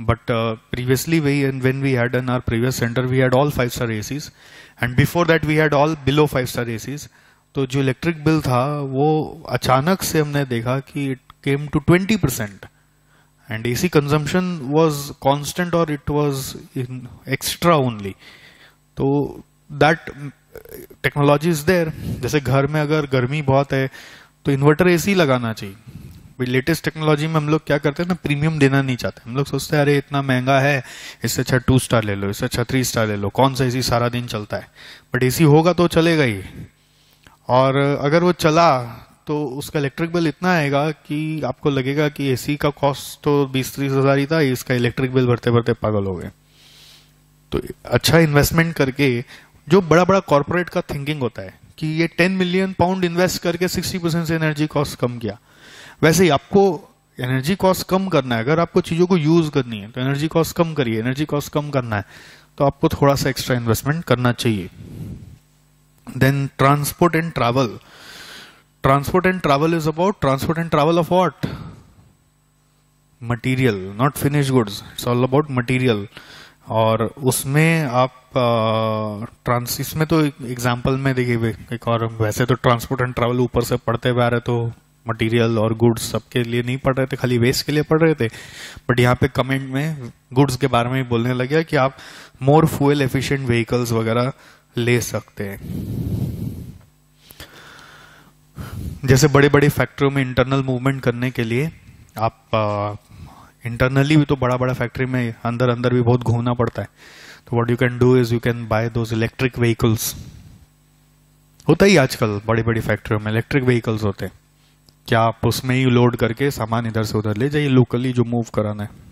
but uh, previously we and when we had in our previous center we had all five star A Cs and before that we had all below five star A Cs. तो जो इलेक्ट्रिक बिल था वो अचानक से हमने देखा कि it came to twenty percent and A C consumption was constant or it was in extra only. तो that technology is there. जैसे घर में अगर गर्मी बहुत है तो इन्वर्टर एसी लगाना चाहिए। लेटेस्ट टेक्नोलॉजी में हम लोग क्या करते हैं ना, प्रीमियम देना नहीं चाहते। हम लोग सोचते हैं अरे इतना महंगा है, इससे अच्छा टू स्टार ले लो, इससे अच्छा थ्री स्टार ले लो, कौन सा एसी सारा दिन चलता है। बट एसी होगा तो चलेगा ही, और अगर वो चला तो उसका इलेक्ट्रिक बिल इतना आएगा कि आपको लगेगा कि एसी का कॉस्ट तो बीस तीस हजार ही था, इसका इलेक्ट्रिक बिल भरते भरते पागल हो गए। तो अच्छा इन्वेस्टमेंट करके, जो बड़ा बड़ा कॉर्पोरेट का थिंकिंग होता है कि ये टेन मिलियन पाउंड इन्वेस्ट करके सिक्सटी परसेंट से एनर्जी कॉस्ट कम किया, वैसे ही आपको एनर्जी कॉस्ट कम करना है। अगर आपको चीजों को यूज करनी है तो एनर्जी कॉस्ट कम करिए। एनर्जी कॉस्ट कम करना है तो आपको थोड़ा सा एक्स्ट्रा इन्वेस्टमेंट करना चाहिए। Then transport and travel. Transport and travel is about transport and travel of what? Material, not finished goods. It's all about material. और उसमें आप ट्रांस uh, इसमें तो एग्जाम्पल में देखिए एक और, वैसे तो ट्रांसपोर्ट एंड ट्रैवल ऊपर से पढ़ते हुए आ रहे, तो मटेरियल और गुड्स सबके लिए नहीं पढ़ रहे थे, खाली वेस्ट के लिए पढ़ रहे थे। बट यहाँ पे कमेंट में गुड्स के बारे में बोलने लगे कि आप मोर फ्यूल एफिशिएंट व्हीकल्स वगैरह ले सकते हैं। जैसे बड़े बड़े फैक्ट्रियों में इंटरनल मूवमेंट करने के लिए आप इंटरनली भी तो बड़ा बड़ा फैक्ट्री में अंदर अंदर भी बहुत घूमना पड़ता है। तो what you can do is you can buy those electric vehicles. होता ही आजकल बड़ी बड़ी फैक्ट्रियों में इलेक्ट्रिक व्हीकल्स होते हैं, क्या आप उसमें ही लोड करके सामान इधर से उधर ले जाइए, लोकली जो मूव कराना है।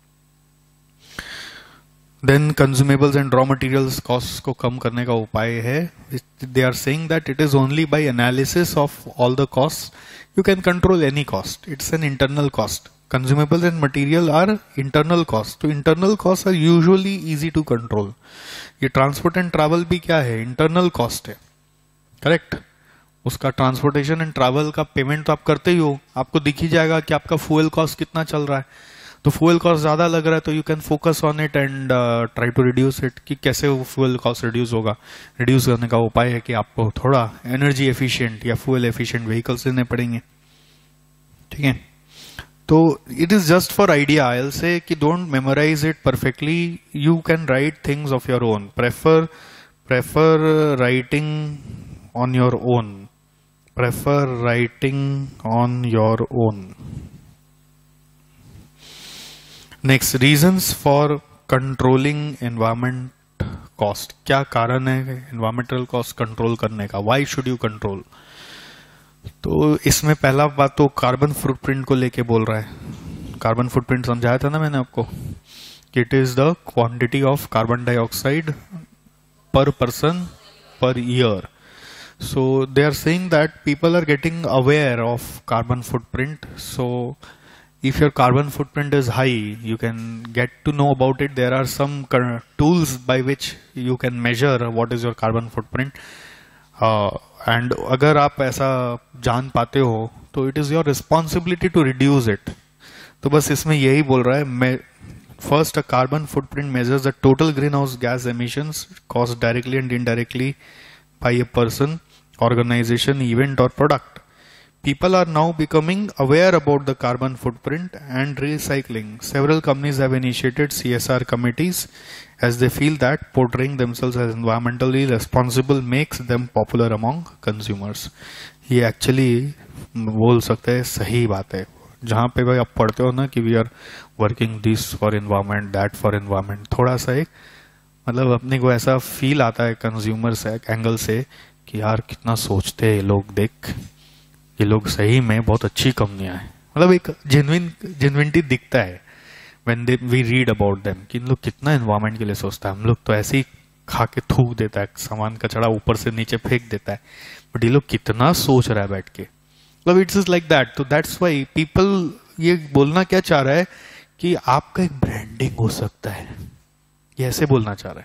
Then consumables and raw materials cost को कम करने का उपाय है, they are saying that it is only by analysis of all the cost you can control any cost, it's an internal cost. Consumables and material are internal cost, तो internal cost are usually easy to control. ये ट्रांसपोर्ट एंड ट्रैवल भी क्या है, इंटरनल कॉस्ट है, करेक्ट। उसका ट्रांसपोर्टेशन एंड ट्रैवल का पेमेंट तो आप करते ही हो, आपको दिख ही जाएगा कि आपका फ्यूल कॉस्ट कितना चल रहा है। तो फ्यूल कॉस्ट ज्यादा लग रहा है तो you can focus on it and try to reduce it, कि कैसे वो फ्यूल कॉस्ट रिड्यूस होगा। रिड्यूस करने का उपाय है कि आपको थोड़ा एनर्जी एफिशिएंट या फ्यूल एफिशिएंट व्हीकल्स लेने पड़ेंगे, ठीक है। तो it is just for idea, I will say कि don't memorize it perfectly, you can write things of your own. Prefer prefer writing on your own, prefer writing on your own. Next, reasons for controlling environment cost. क्या कारण है एनवायरमेंटल कॉस्ट कंट्रोल करने का, व्हाई शुड यू कंट्रोल। तो इसमें पहला बात तो कार्बन फुटप्रिंट को लेके बोल रहा है। कार्बन फुटप्रिंट समझाया था ना मैंने आपको कि it is the quantity of carbon dioxide per person per year. So they are saying that people are getting aware of carbon footprint. So if your carbon footprint is high, you can get to know about it. There are some tools by which you can measure what is your carbon footprint. Uh, and अगर आप ऐसा जान पाते हो तो it is your responsibility to reduce it. तो बस इसमें यही बोल रहा है, first a carbon footprint measures the total greenhouse gas emissions caused directly and indirectly by a person, organization, event or product. People are now becoming aware about the carbon footprint and recycling. Several companies have initiated C S R committees as they feel that portraying themselves as environmentally responsible makes them popular among consumers. ये actually बोल सकते हैं सही बात है। जहाँ पे भाई आप पढ़ते हो ना कि we are working this for environment, that for environment, थोड़ा सा एक मतलब अपने को ऐसा फील आता है कंज्यूमर से एंगल से कि यार कितना सोचते हैं लोग, देख ये लोग सही में बहुत अच्छी कंपनियां हैं। मतलब एक जेन्युइन जेन्युइनिटी दिखता है when they we read about them कि इन लोग कितना एनवायरमेंट के लिए सोचता है। हम लोग तो ऐसे ही खा के थूक देता है, सामान कचड़ा ऊपर से नीचे फेंक देता है, बट ये लोग कितना सोच रहा है बैठ के। मतलब इट्स इज लाइक दैट। तो दैट्स व्हाई पीपल, ये बोलना क्या चाह रहा है कि आपका एक ब्रांडिंग हो सकता है, ये ऐसे बोलना चाह रहा है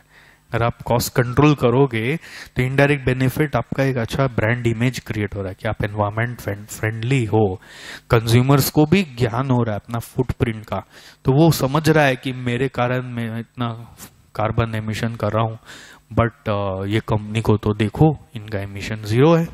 अगर आप कॉस्ट कंट्रोल करोगे तो इनडायरेक्ट बेनिफिट आपका एक अच्छा ब्रांड इमेज क्रिएट हो रहा है कि आप एनवायरमेंट फ्रेंडली हो, कंज्यूमर्स को भी ज्ञान हो रहा है अपना फुटप्रिंट का, तो वो समझ रहा है कि मेरे कारण मैं इतना कार्बन एमिशन कर रहा हूं, बट uh, ये कंपनी को तो देखो इनका एमिशन जीरो है।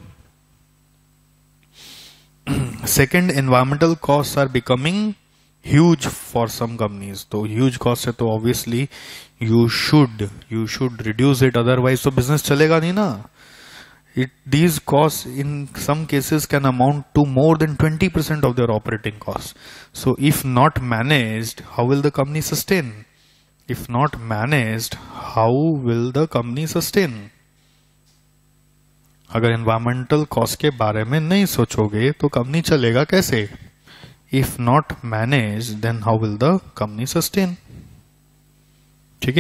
Second, environmental cost are becoming huge for some companies. तो ह्यूज कॉस्ट है तो obviously you should you should reduce it, otherwise तो बिजनेस चलेगा नहीं ना। It these cost in some cases can amount to more than twenty percent of their operating cost. So if not managed, how will the company sustain? If not managed, how will the company sustain? अगर एनवायरमेंटल कॉस्ट के बारे में नहीं सोचोगे तो कंपनी चलेगा कैसे? If not managed, then how will the company sustain? ठीक है?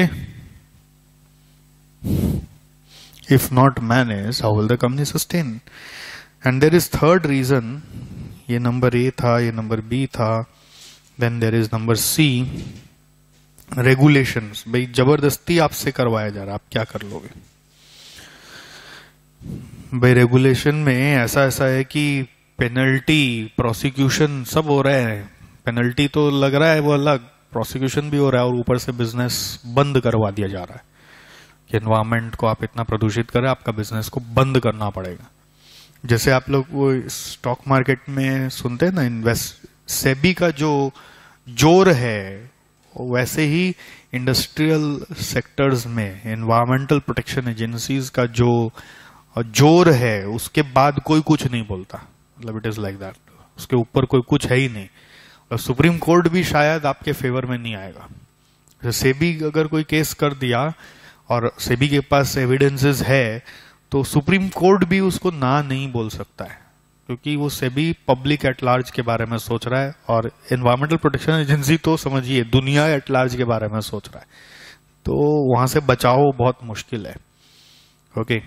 If not managed, how will the company sustain? And there is third reason. ये नंबर ए था, ये नंबर बी था, then there is number C. Regulations. भाई जबरदस्ती आपसे करवाया जा रहा, आप क्या कर लोगे? भाई रेगुलेशन में ऐसा ऐसा है कि पेनल्टी, प्रोसिक्यूशन सब हो रहा है। पेनल्टी तो लग रहा है वो अलग, प्रोसिक्यूशन भी हो रहा है, और ऊपर से बिजनेस बंद करवा दिया जा रहा है कि एनवायरमेंट को आप इतना प्रदूषित करें, आपका बिजनेस को बंद करना पड़ेगा। जैसे आप लोग वो स्टॉक मार्केट में सुनते हैं ना, इन्वेस्ट सेबी का जो जोर है, वैसे ही इंडस्ट्रियल सेक्टर्स में एनवायरमेंटल प्रोटेक्शन एजेंसीज का जो जोर है, उसके बाद कोई कुछ नहीं बोलता। मतलब इट इज लाइक दैट, उसके ऊपर कोई कुछ है ही नहीं, और सुप्रीम कोर्ट भी शायद आपके फेवर में नहीं आएगा। तो सेबी अगर कोई केस कर दिया और सेबी के पास एविडेंसेस है, तो सुप्रीम कोर्ट भी उसको ना नहीं बोल सकता है, क्योंकि वो सेबी पब्लिक एट लार्ज के बारे में सोच रहा है, और एनवायरमेंटल प्रोटेक्शन एजेंसी तो समझिए दुनिया एट लार्ज के बारे में सोच रहा है, तो वहां से बचाव बहुत मुश्किल है। Okay,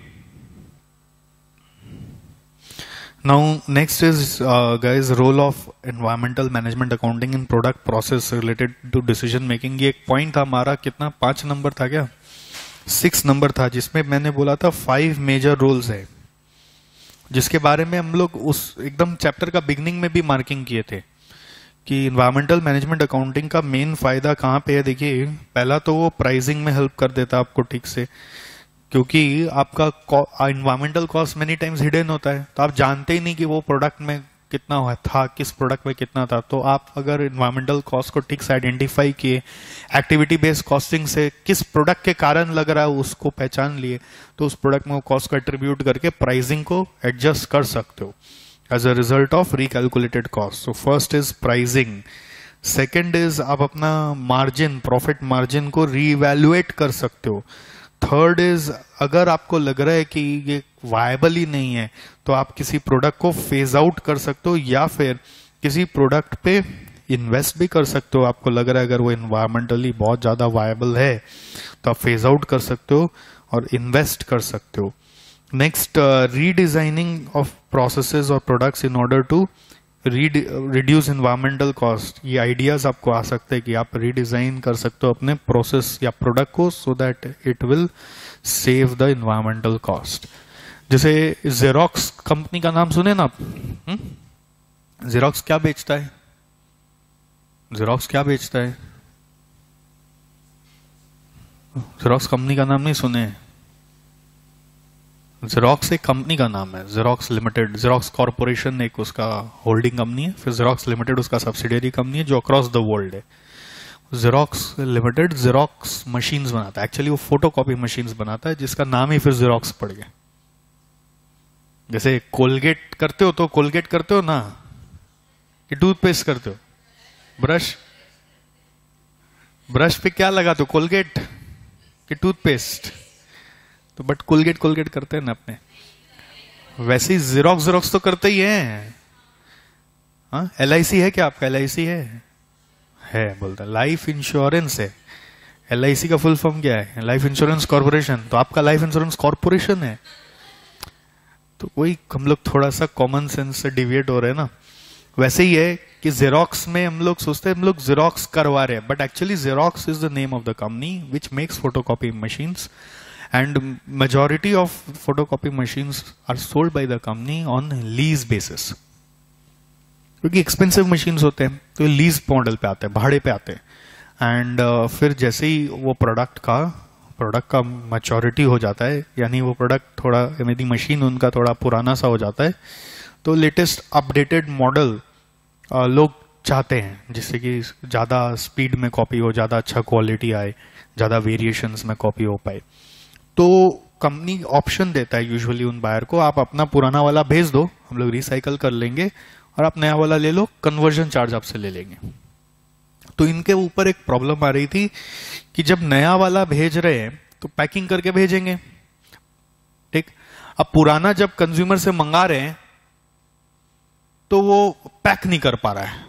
now next is uh, guys role of environmental management accounting in product process related to decision making। ये एक पॉइंट था हमारा, कितना, पांच नंबर था क्या, सिक्स नंबर था, जिसमें मैंने बोला था फाइव मेजर रोल्स है, जिसके बारे में हम लोग उस एकदम चैप्टर का बिगनिंग में भी मार्किंग किए थे कि इन्वायरमेंटल मैनेजमेंट अकाउंटिंग का मेन फायदा कहाँ पे है। देखिए, पहला तो वो प्राइसिंग में हेल्प कर देता आपको ठीक से, क्योंकि आपका environmental cost many times hidden होता है, तो आप जानते ही नहीं कि वो प्रोडक्ट में कितना हुआ था, किस प्रोडक्ट में कितना था। तो आप अगर इन्वायरमेंटल कॉस्ट को ठीक से आइडेंटिफाई किए, एक्टिविटी बेस्ड कॉस्टिंग से किस प्रोडक्ट के कारण लग रहा है उसको पहचान लिए, तो उस प्रोडक्ट में वो कॉस्ट को एट्रीब्यूट करके प्राइसिंग को एडजस्ट कर सकते हो as a result of recalculated cost. So first is pricing, second is आप अपना मार्जिन, प्रॉफिट मार्जिन को रीइवैल्यूएट कर सकते हो। थर्ड इज अगर आपको लग रहा है कि ये वायबल ही नहीं है, तो आप किसी प्रोडक्ट को फेज आउट कर सकते हो, या फिर किसी प्रोडक्ट पे इन्वेस्ट भी कर सकते हो। आपको लग रहा है अगर वो इन्वायरमेंटली बहुत ज्यादा वायबल है तो आप फेज आउट कर सकते हो और इन्वेस्ट कर सकते हो। नेक्स्ट, रीडिजाइनिंग ऑफ प्रोसेसेस और products in order to reduce environmental cost. ये आइडियाज आपको आ सकते हैं कि आप रीडिजाइन कर सकते हो अपने प्रोसेस या प्रोडक्ट को, so that it will save the environmental cost. जैसे जेरोक्स कंपनी का नाम सुने ना आप, जेरोक्स क्या बेचता है? जेरोक्स क्या बेचता है? जेरोक्स कंपनी का नाम नहीं सुने? जेरोक्स एक कंपनी का नाम है, जेरोक्स लिमिटेड। जेरोक्स कॉर्पोरेशन एक उसका होल्डिंग कंपनी है, फिर जेरोक्स लिमिटेड उसका सब्सिडियरी कंपनी है जो अक्रॉस द वर्ल्ड है। जेरोक्स लिमिटेड जेरोक्स मशीन्स बनाता है, एक्चुअली वो फोटोकॉपी मशीन्स बनाता है, जिसका नाम ही फिर जेरोक्स पड़ गया। जैसे कोलगेट करते हो तो कोलगेट करते हो ना, कि टूथपेस्ट करते हो? ब्रश, ब्रश पे क्या लगाते हो, कोलगेट कि टूथपेस्ट? तो बट कोलगेट कोलगेट करते हैं ना अपने, वैसे ही जेरोक्स जेरोक्स तो करते ही हैं। हाँ, एल आई सी है क्या आपका? एल आई सी है है बोलता लाइफ इंश्योरेंस है। एल आई सी का फुल फॉर्म क्या है? Life insurance corporation. तो आपका लाइफ इंश्योरेंस कॉर्पोरेशन है। तो वही हम लोग थोड़ा सा कॉमन सेंस से डिविएट हो रहे हैं ना। वैसे ही है कि जेरोक्स में हम लोग सोचते हैं हम लोग जेरोक्स करवा रहे हैं, but actually Xerox is the name of the company which makes photocopy machines and majority of photocopy machines are sold by the company on lease basis, क्योंकि एक्सपेंसिव मशीन्स होते हैं तो लीज मॉडल पे आते हैं, भाड़े पे आते हैं. एंड uh, फिर जैसे ही वो प्रोडक्ट का प्रोडक्ट का मैच्योरिटी हो जाता है, यानी वो प्रोडक्ट थोड़ा, यदि मशीन उनका थोड़ा पुराना सा हो जाता है, तो लेटेस्ट अपडेटेड मॉडल लोग चाहते हैं, जिससे कि ज़्यादा स्पीड में कॉपी हो, ज़्यादा अच्छा क्वालिटी आए, ज़्यादा वेरिएशंस में कॉपी हो पाए. तो कंपनी ऑप्शन देता है यूजुअली उन बायर को, आप अपना पुराना वाला भेज दो, हम लोग रिसाइकल कर लेंगे और आप नया वाला ले लो, कन्वर्जन चार्ज आपसे ले लेंगे. तो इनके ऊपर एक प्रॉब्लम आ रही थी कि जब नया वाला भेज रहे हैं तो पैकिंग करके भेजेंगे, ठीक. अब पुराना जब कंज्यूमर से मंगा रहे हैं तो वो पैक नहीं कर पा रहा है.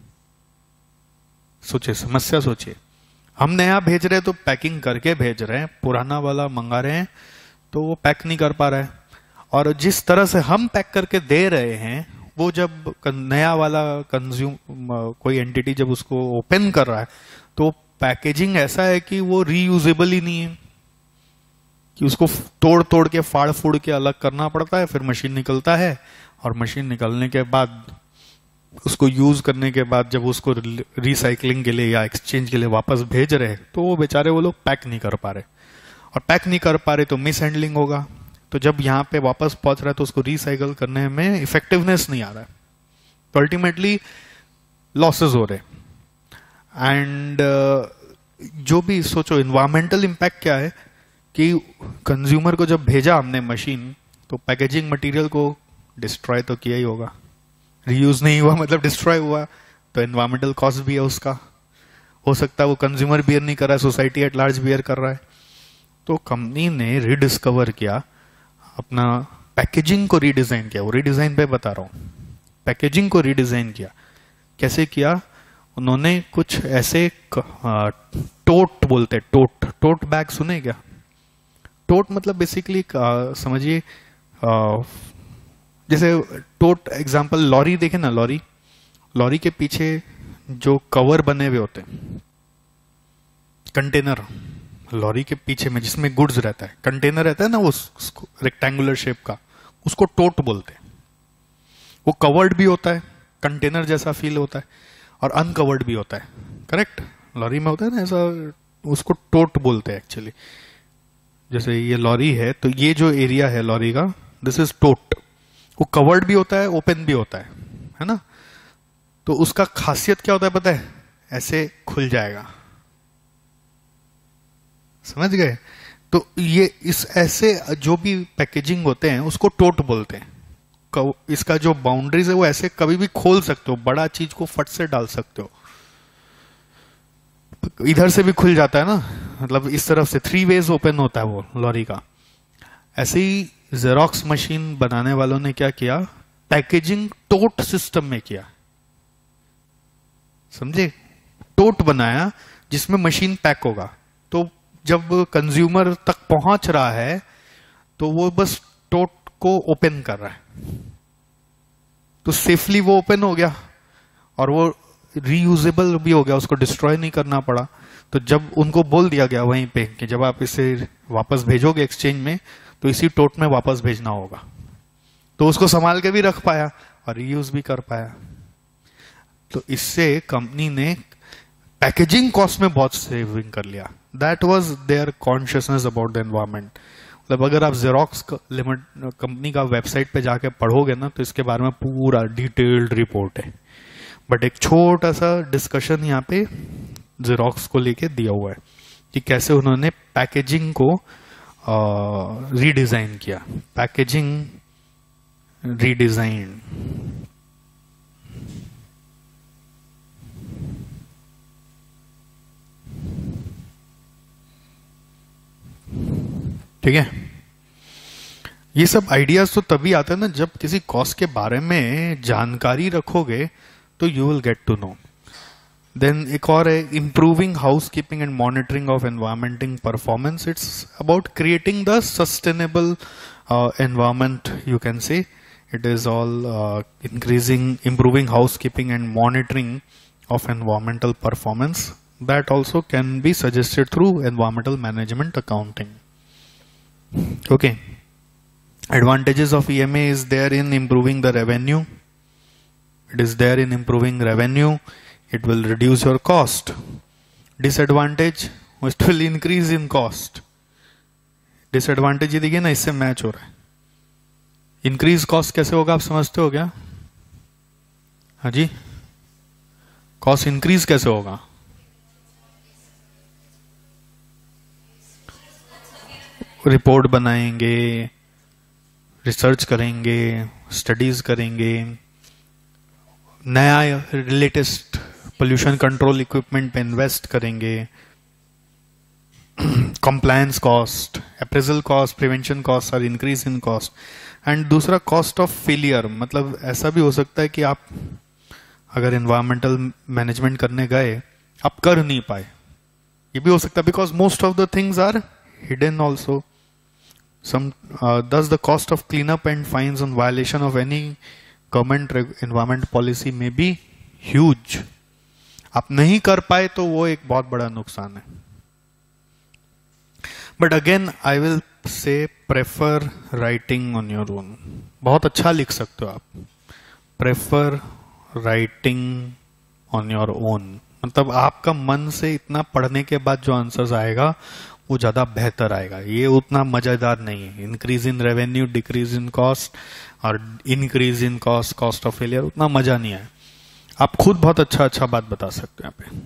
सोचिए, समस्या सोचिए. हम नया भेज रहे हैं तो पैकिंग करके भेज रहे हैं, पुराना वाला मंगा रहे हैं तो वो पैक नहीं कर पा रहा है. और जिस तरह से हम पैक करके दे रहे हैं, वो जब नया वाला कंज्यूम कोई एंटिटी जब उसको ओपन कर रहा है तो पैकेजिंग ऐसा है कि वो रीयूजेबल ही नहीं है, कि उसको तोड़ तोड़ के फाड़ फूड़ के अलग करना पड़ता है. फिर मशीन निकलता है और मशीन निकलने के बाद उसको यूज करने के बाद जब उसको रिसाइकलिंग के लिए या एक्सचेंज के लिए वापस भेज रहे हैं तो वो बेचारे वो लोग पैक नहीं कर पा रहे, और पैक नहीं कर पा रहे तो मिस हैंडलिंग होगा. तो जब यहाँ पे वापस पहुंच रहा है तो उसको रिसाइकल करने में इफेक्टिवनेस नहीं आ रहा है, तो अल्टीमेटली लॉसेस हो रहे. एंड uh, जो भी सोचो, इन्वायरमेंटल इम्पैक्ट क्या है कि कंज्यूमर को जब भेजा हमने मशीन तो पैकेजिंग मटेरियल को डिस्ट्रॉय तो किया ही होगा, रीयूज नहीं हुआ मतलब डिस्ट्रॉय हुआ, तो एनवायरमेंटल कॉस्ट भी है उसका. हो सकता है वो कंज्यूमर बियर नहीं कर रहा है, सोसाइटी एट लार्ज बियर कर रहा है. तो कंपनी ने रिडिस्कवर किया, अपना पैकेजिंग को रीडिजाइन किया. वो रीडिजाइन पे बता रहा हूं, पैकेजिंग को रीडिजाइन किया. कैसे किया? उन्होंने कुछ ऐसे टोट बोलते, टोट टोट बैग सुने क्या? टोट मतलब बेसिकली समझिए, जैसे टोट एग्जांपल लॉरी देखे ना, लॉरी लॉरी के पीछे जो कवर बने हुए होते हैं, कंटेनर, लॉरी के पीछे में जिसमें गुड्स रहता है, कंटेनर रहता है ना वो रेक्टेंगुलर शेप का, उसको टोट बोलते हैं. वो कवर्ड भी होता है, कंटेनर जैसा फील होता है, और अनकवर्ड भी होता है. करेक्ट, लॉरी में होता है ना ऐसा, उसको टोट बोलते हैं एक्चुअली. जैसे ये लॉरी है तो ये जो एरिया है लॉरी का, दिस इज टोट. वो कवर्ड भी होता है, ओपन भी होता है, है ना. तो उसका खासियत क्या होता है पता है? ऐसे खुल जाएगा, समझ गए? तो ये इस ऐसे जो भी पैकेजिंग होते हैं उसको टोट बोलते हैं. इसका जो बाउंड्रीज है वो ऐसे कभी भी खोल सकते हो, बड़ा चीज को फट से डाल सकते हो. इधर से भी खुल जाता है ना, मतलब इस तरफ से थ्री वेज ओपन होता है वो लॉरी का. ऐसे ही जेरोक्स मशीन बनाने वालों ने क्या किया? पैकेजिंग टोट सिस्टम में किया. समझे? टोट बनाया जिसमें मशीन पैक होगा, तो जब कंज्यूमर तक पहुंच रहा है तो वो बस टोट को ओपन कर रहा है, तो सेफली वो ओपन हो गया और वो रीयूजेबल भी हो गया, उसको डिस्ट्रॉय नहीं करना पड़ा. तो जब उनको बोल दिया गया वहीं पे कि जब आप इसे वापस भेजोगे एक्सचेंज में तो इसी टोट में वापस भेजना होगा, तो उसको संभाल के भी रख पाया और रीयूज भी कर पाया. तो इससे कंपनी ने पैकेजिंग कॉस्ट में बहुत सेविंग कर लिया. That was their consciousness about the environment. मतलब अगर आप जेरोक्स लिमिट कंपनी का वेबसाइट पे जाके पढ़ोगे ना तो इसके बारे में पूरा डिटेल्ड रिपोर्ट है, बट एक छोटा सा डिस्कशन यहाँ पे जेरोक्स को लेके दिया हुआ है कि कैसे उन्होंने पैकेजिंग को रीडिजाइन किया. Packaging redesign. ठीक है, ये सब आइडियाज तो तभी आते हैं ना जब किसी कॉस्ट के बारे में जानकारी रखोगे तो you will get to know. Then एक और है improving housekeeping and monitoring of environmenting performance. It's about creating the sustainable environment, you can say. It is all increasing improving housekeeping and monitoring of environmental performance. That also can be suggested through environmental management accounting. Okay. Advantages of E M A is there in improving the revenue. It is there in improving revenue. It will reduce your cost. Disadvantage, it will increase in cost. Disadvantage ये देखिए ना, इससे मैच हो रहा है. Increase cost कैसे होगा आप समझते हो क्या? हाँ जी, cost increase कैसे होगा? रिपोर्ट बनाएंगे, रिसर्च करेंगे, स्टडीज करेंगे, नया लेटेस्ट पोल्यूशन कंट्रोल इक्विपमेंट पे इन्वेस्ट करेंगे, compliance cost, appraisal cost, prevention cost are increase in cost. And दूसरा कॉस्ट ऑफ फेलियर, मतलब ऐसा भी हो सकता है कि आप अगर एनवायरमेंटल मैनेजमेंट करने गए आप कर नहीं पाए, ये भी हो सकता है, because most of the things are hidden also. Some uh, thus the cost of cleanup and fines on violation of any government environment policy may be huge. आप नहीं कर पाए तो वो एक बहुत बड़ा नुकसान है. But again I will say prefer writing on your own. बहुत अच्छा लिख सकते हो आप. Prefer writing on your own. मतलब आपका मन से इतना पढ़ने के बाद जो आंसर्स आएगा वो ज्यादा बेहतर आएगा. ये उतना मजेदार नहीं है. Increase in revenue, decrease in cost और increase in cost, cost of failure, उतना मजा नहीं है. आप खुद बहुत अच्छा अच्छा बात बता सकते हैं यहाँ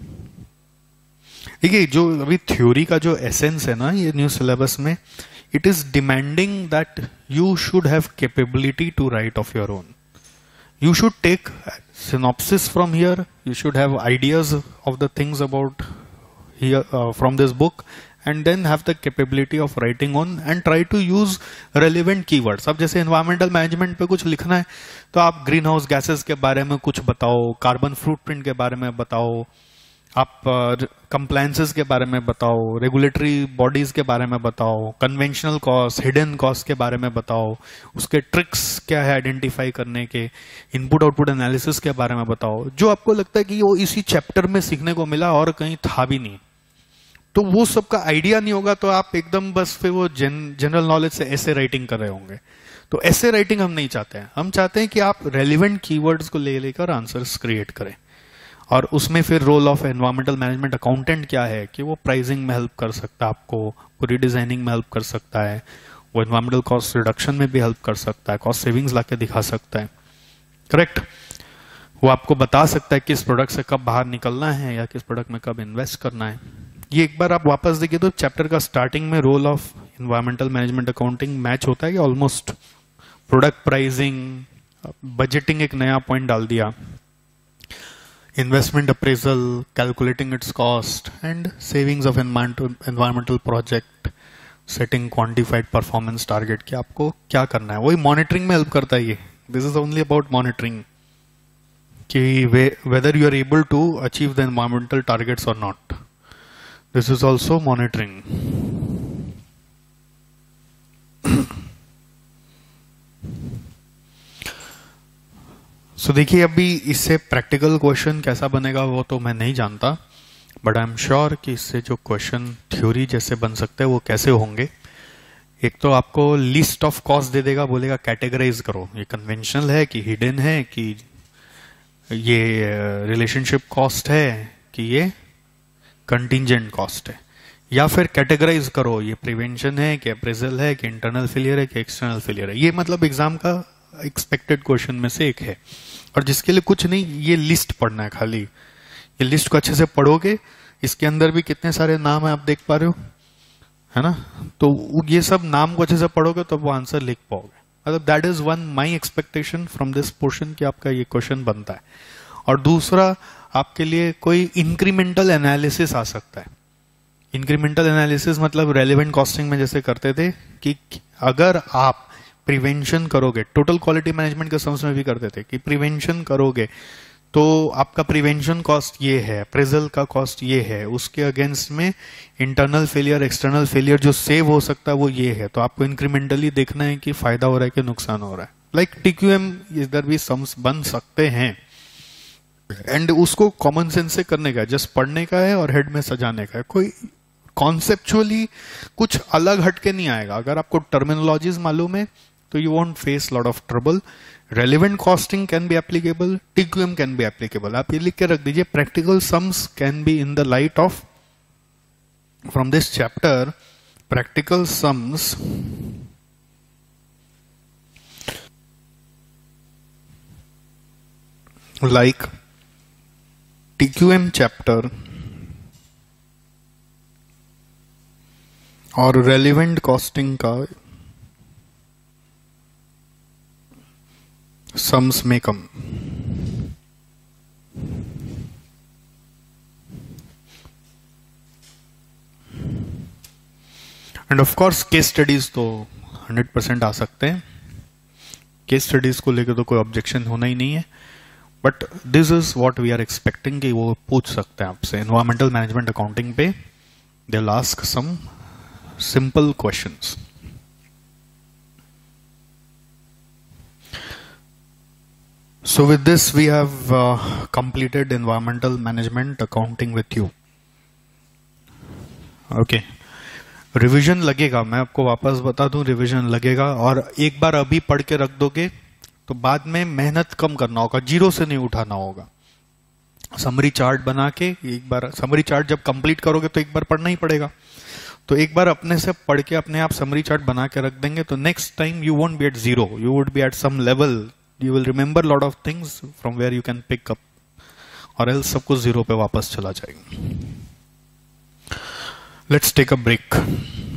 पे. देखिए जो अभी थ्योरी का जो एसेंस है ना ये न्यू सिलेबस में, it is demanding that you should have capability to write of your own. You should take synopsis from here. You should have ideas of the things about here uh, from this book, and then have the capability of writing on and try to use relevant keywords. अब जैसे environmental management पे कुछ लिखना है तो आप ग्रीन हाउस गैसेस के बारे में कुछ बताओ, कार्बन फुटप्रिंट के बारे में बताओ, आप कंप्लायंसेस uh, के बारे में बताओ, रेगुलेटरी बॉडीज के बारे में बताओ, कन्वेंशनल कॉस्ट, हिडन कॉस्ट के बारे में बताओ, उसके ट्रिक्स क्या है आइडेंटिफाई करने के, इनपुट आउटपुट एनालिसिस के बारे में बताओ, जो आपको लगता है कि वो इसी चैप्टर में सीखने को मिला और कहीं था भी नहीं. तो वो सबका आइडिया नहीं होगा तो आप एकदम बस फिर वो जन, जनरल नॉलेज से ऐसे राइटिंग कर रहे होंगे. तो ऐसे राइटिंग हम नहीं चाहते हैं. हम चाहते हैं कि आप रेलिवेंट कीवर्ड्स को ले लेकर आंसर्स क्रिएट करें. और उसमें फिर role of environmental management accountant क्या है कि वो प्राइसिंग में हेल्प कर सकता है आपको, वो रिडिजाइनिंग में हेल्प कर सकता है, वो एनवायरमेंटल कॉस्ट रिडक्शन में भी हेल्प कर सकता है, कॉस्ट सेविंग्स लाके दिखा सकता है. करेक्ट. वो आपको बता सकता है किस प्रोडक्ट से कब बाहर निकलना है या किस प्रोडक्ट में कब इन्वेस्ट करना है. ये एक बार आप वापस देखिए तो चैप्टर का स्टार्टिंग में role of environmental management accounting match होता है कि ऑलमोस्ट. प्रोडक्ट प्राइसिंग, बजटिंग एक नया पॉइंट डाल दिया, investment appraisal, calculating its cost, and savings of environmental project, setting quantified performance target कि आपको क्या करना है. वही monitoring में help करता है ये. This is only about monitoring कि whether you are able to achieve the environmental targets or not. This is also monitoring. So so, देखिए अभी इससे प्रैक्टिकल क्वेश्चन कैसा बनेगा वो तो मैं नहीं जानता, बट आई एम श्योर कि इससे जो क्वेश्चन थ्योरी जैसे बन सकते हैं वो कैसे होंगे. एक तो आपको लिस्ट ऑफ कॉस्ट दे देगा, बोलेगा कैटेगराइज करो, ये कन्वेंशनल है कि हिडन है, कि ये रिलेशनशिप कॉस्ट है कि ये कंटिंजेंट कॉस्ट है, या फिर कैटेगराइज करो ये प्रिवेंशन है कि अप्रेजल है कि इंटरनल फेलियर है कि एक्सटर्नल फेलियर है. ये मतलब एग्जाम का एक्सपेक्टेड क्वेश्चन में से एक है. और जिसके लिए कुछ नहीं, ये लिस्ट पढ़ना है खाली. ये लिस्ट को अच्छे से पढ़ोगे, इसके अंदर भी कितने सारे नाम है आप देख पा रहे हो, है ना. तो ये सब नाम को अच्छे से पढ़ोगे तो वो आंसर लिख पाओगे. मतलब that is one my expectation from this portion कि आपका ये क्वेश्चन बनता है. और दूसरा, आपके लिए कोई इंक्रीमेंटल एनालिसिस आ सकता है. इंक्रीमेंटल एनालिसिस मतलब रेलिवेंट कॉस्टिंग में जैसे करते थे कि अगर आप प्रिवेंशन करोगे, टोटल क्वालिटी मैनेजमेंट के सम्स में भी करते थे कि प्रिवेंशन करोगे तो आपका प्रिवेंशन कॉस्ट ये है, अप्रेजल का कॉस्ट ये है, उसके अगेंस्ट में इंटरनल फेलियर, एक्सटर्नल फेलियर जो सेव हो सकता है वो ये है. तो आपको इंक्रीमेंटली देखना है कि फायदा हो रहा है कि नुकसान हो रहा है. लाइक टीक्यूएम इधर भी सम्स बन सकते हैं, एंड उसको कॉमन सेंस से करने का, जस्ट पढ़ने का है और हेड में सजाने का है. कोई कॉन्सेप्चुअली कुछ अलग हटके नहीं आएगा. अगर आपको टर्मिनोलॉजीज मालूम है तो you won't face lot of trouble. Relevant costing can be applicable, TQM can be applicable. आप ये लिख के रख दीजिए, practical sums can be in the light of, from this chapter, practical sums like T Q M chapter और relevant costing का sums में कम. End of course case studies तो हंड्रेड परसेंट आ सकते हैं. केस स्टडीज को लेकर तो कोई ऑब्जेक्शन होना ही नहीं है. But this is what we are expecting कि वो पूछ सकते हैं आपसे. एनवायरमेंटल मैनेजमेंट अकाउंटिंग पे they will ask some simple questions. So with this we have completed environmental management accounting with you. Okay, revision लगेगा, मैं आपको वापस बता दूं, रिवीजन लगेगा. और एक बार अभी पढ़ के रख दोगे तो बाद में मेहनत कम करना होगा, जीरो से नहीं उठाना होगा. समरी चार्ट बना के एक बार, समरी चार्ट जब कंप्लीट करोगे तो एक बार पढ़ना ही पड़ेगा. तो एक बार अपने से पढ़ के अपने आप समरी चार्ट बना के रख देंगे तो next time you won't be at zero, you would be at some level. You will remember lot of things from where you can pick up, और एल्स सब कुछ जीरो पे वापस चला जाएगा. Let's take a break.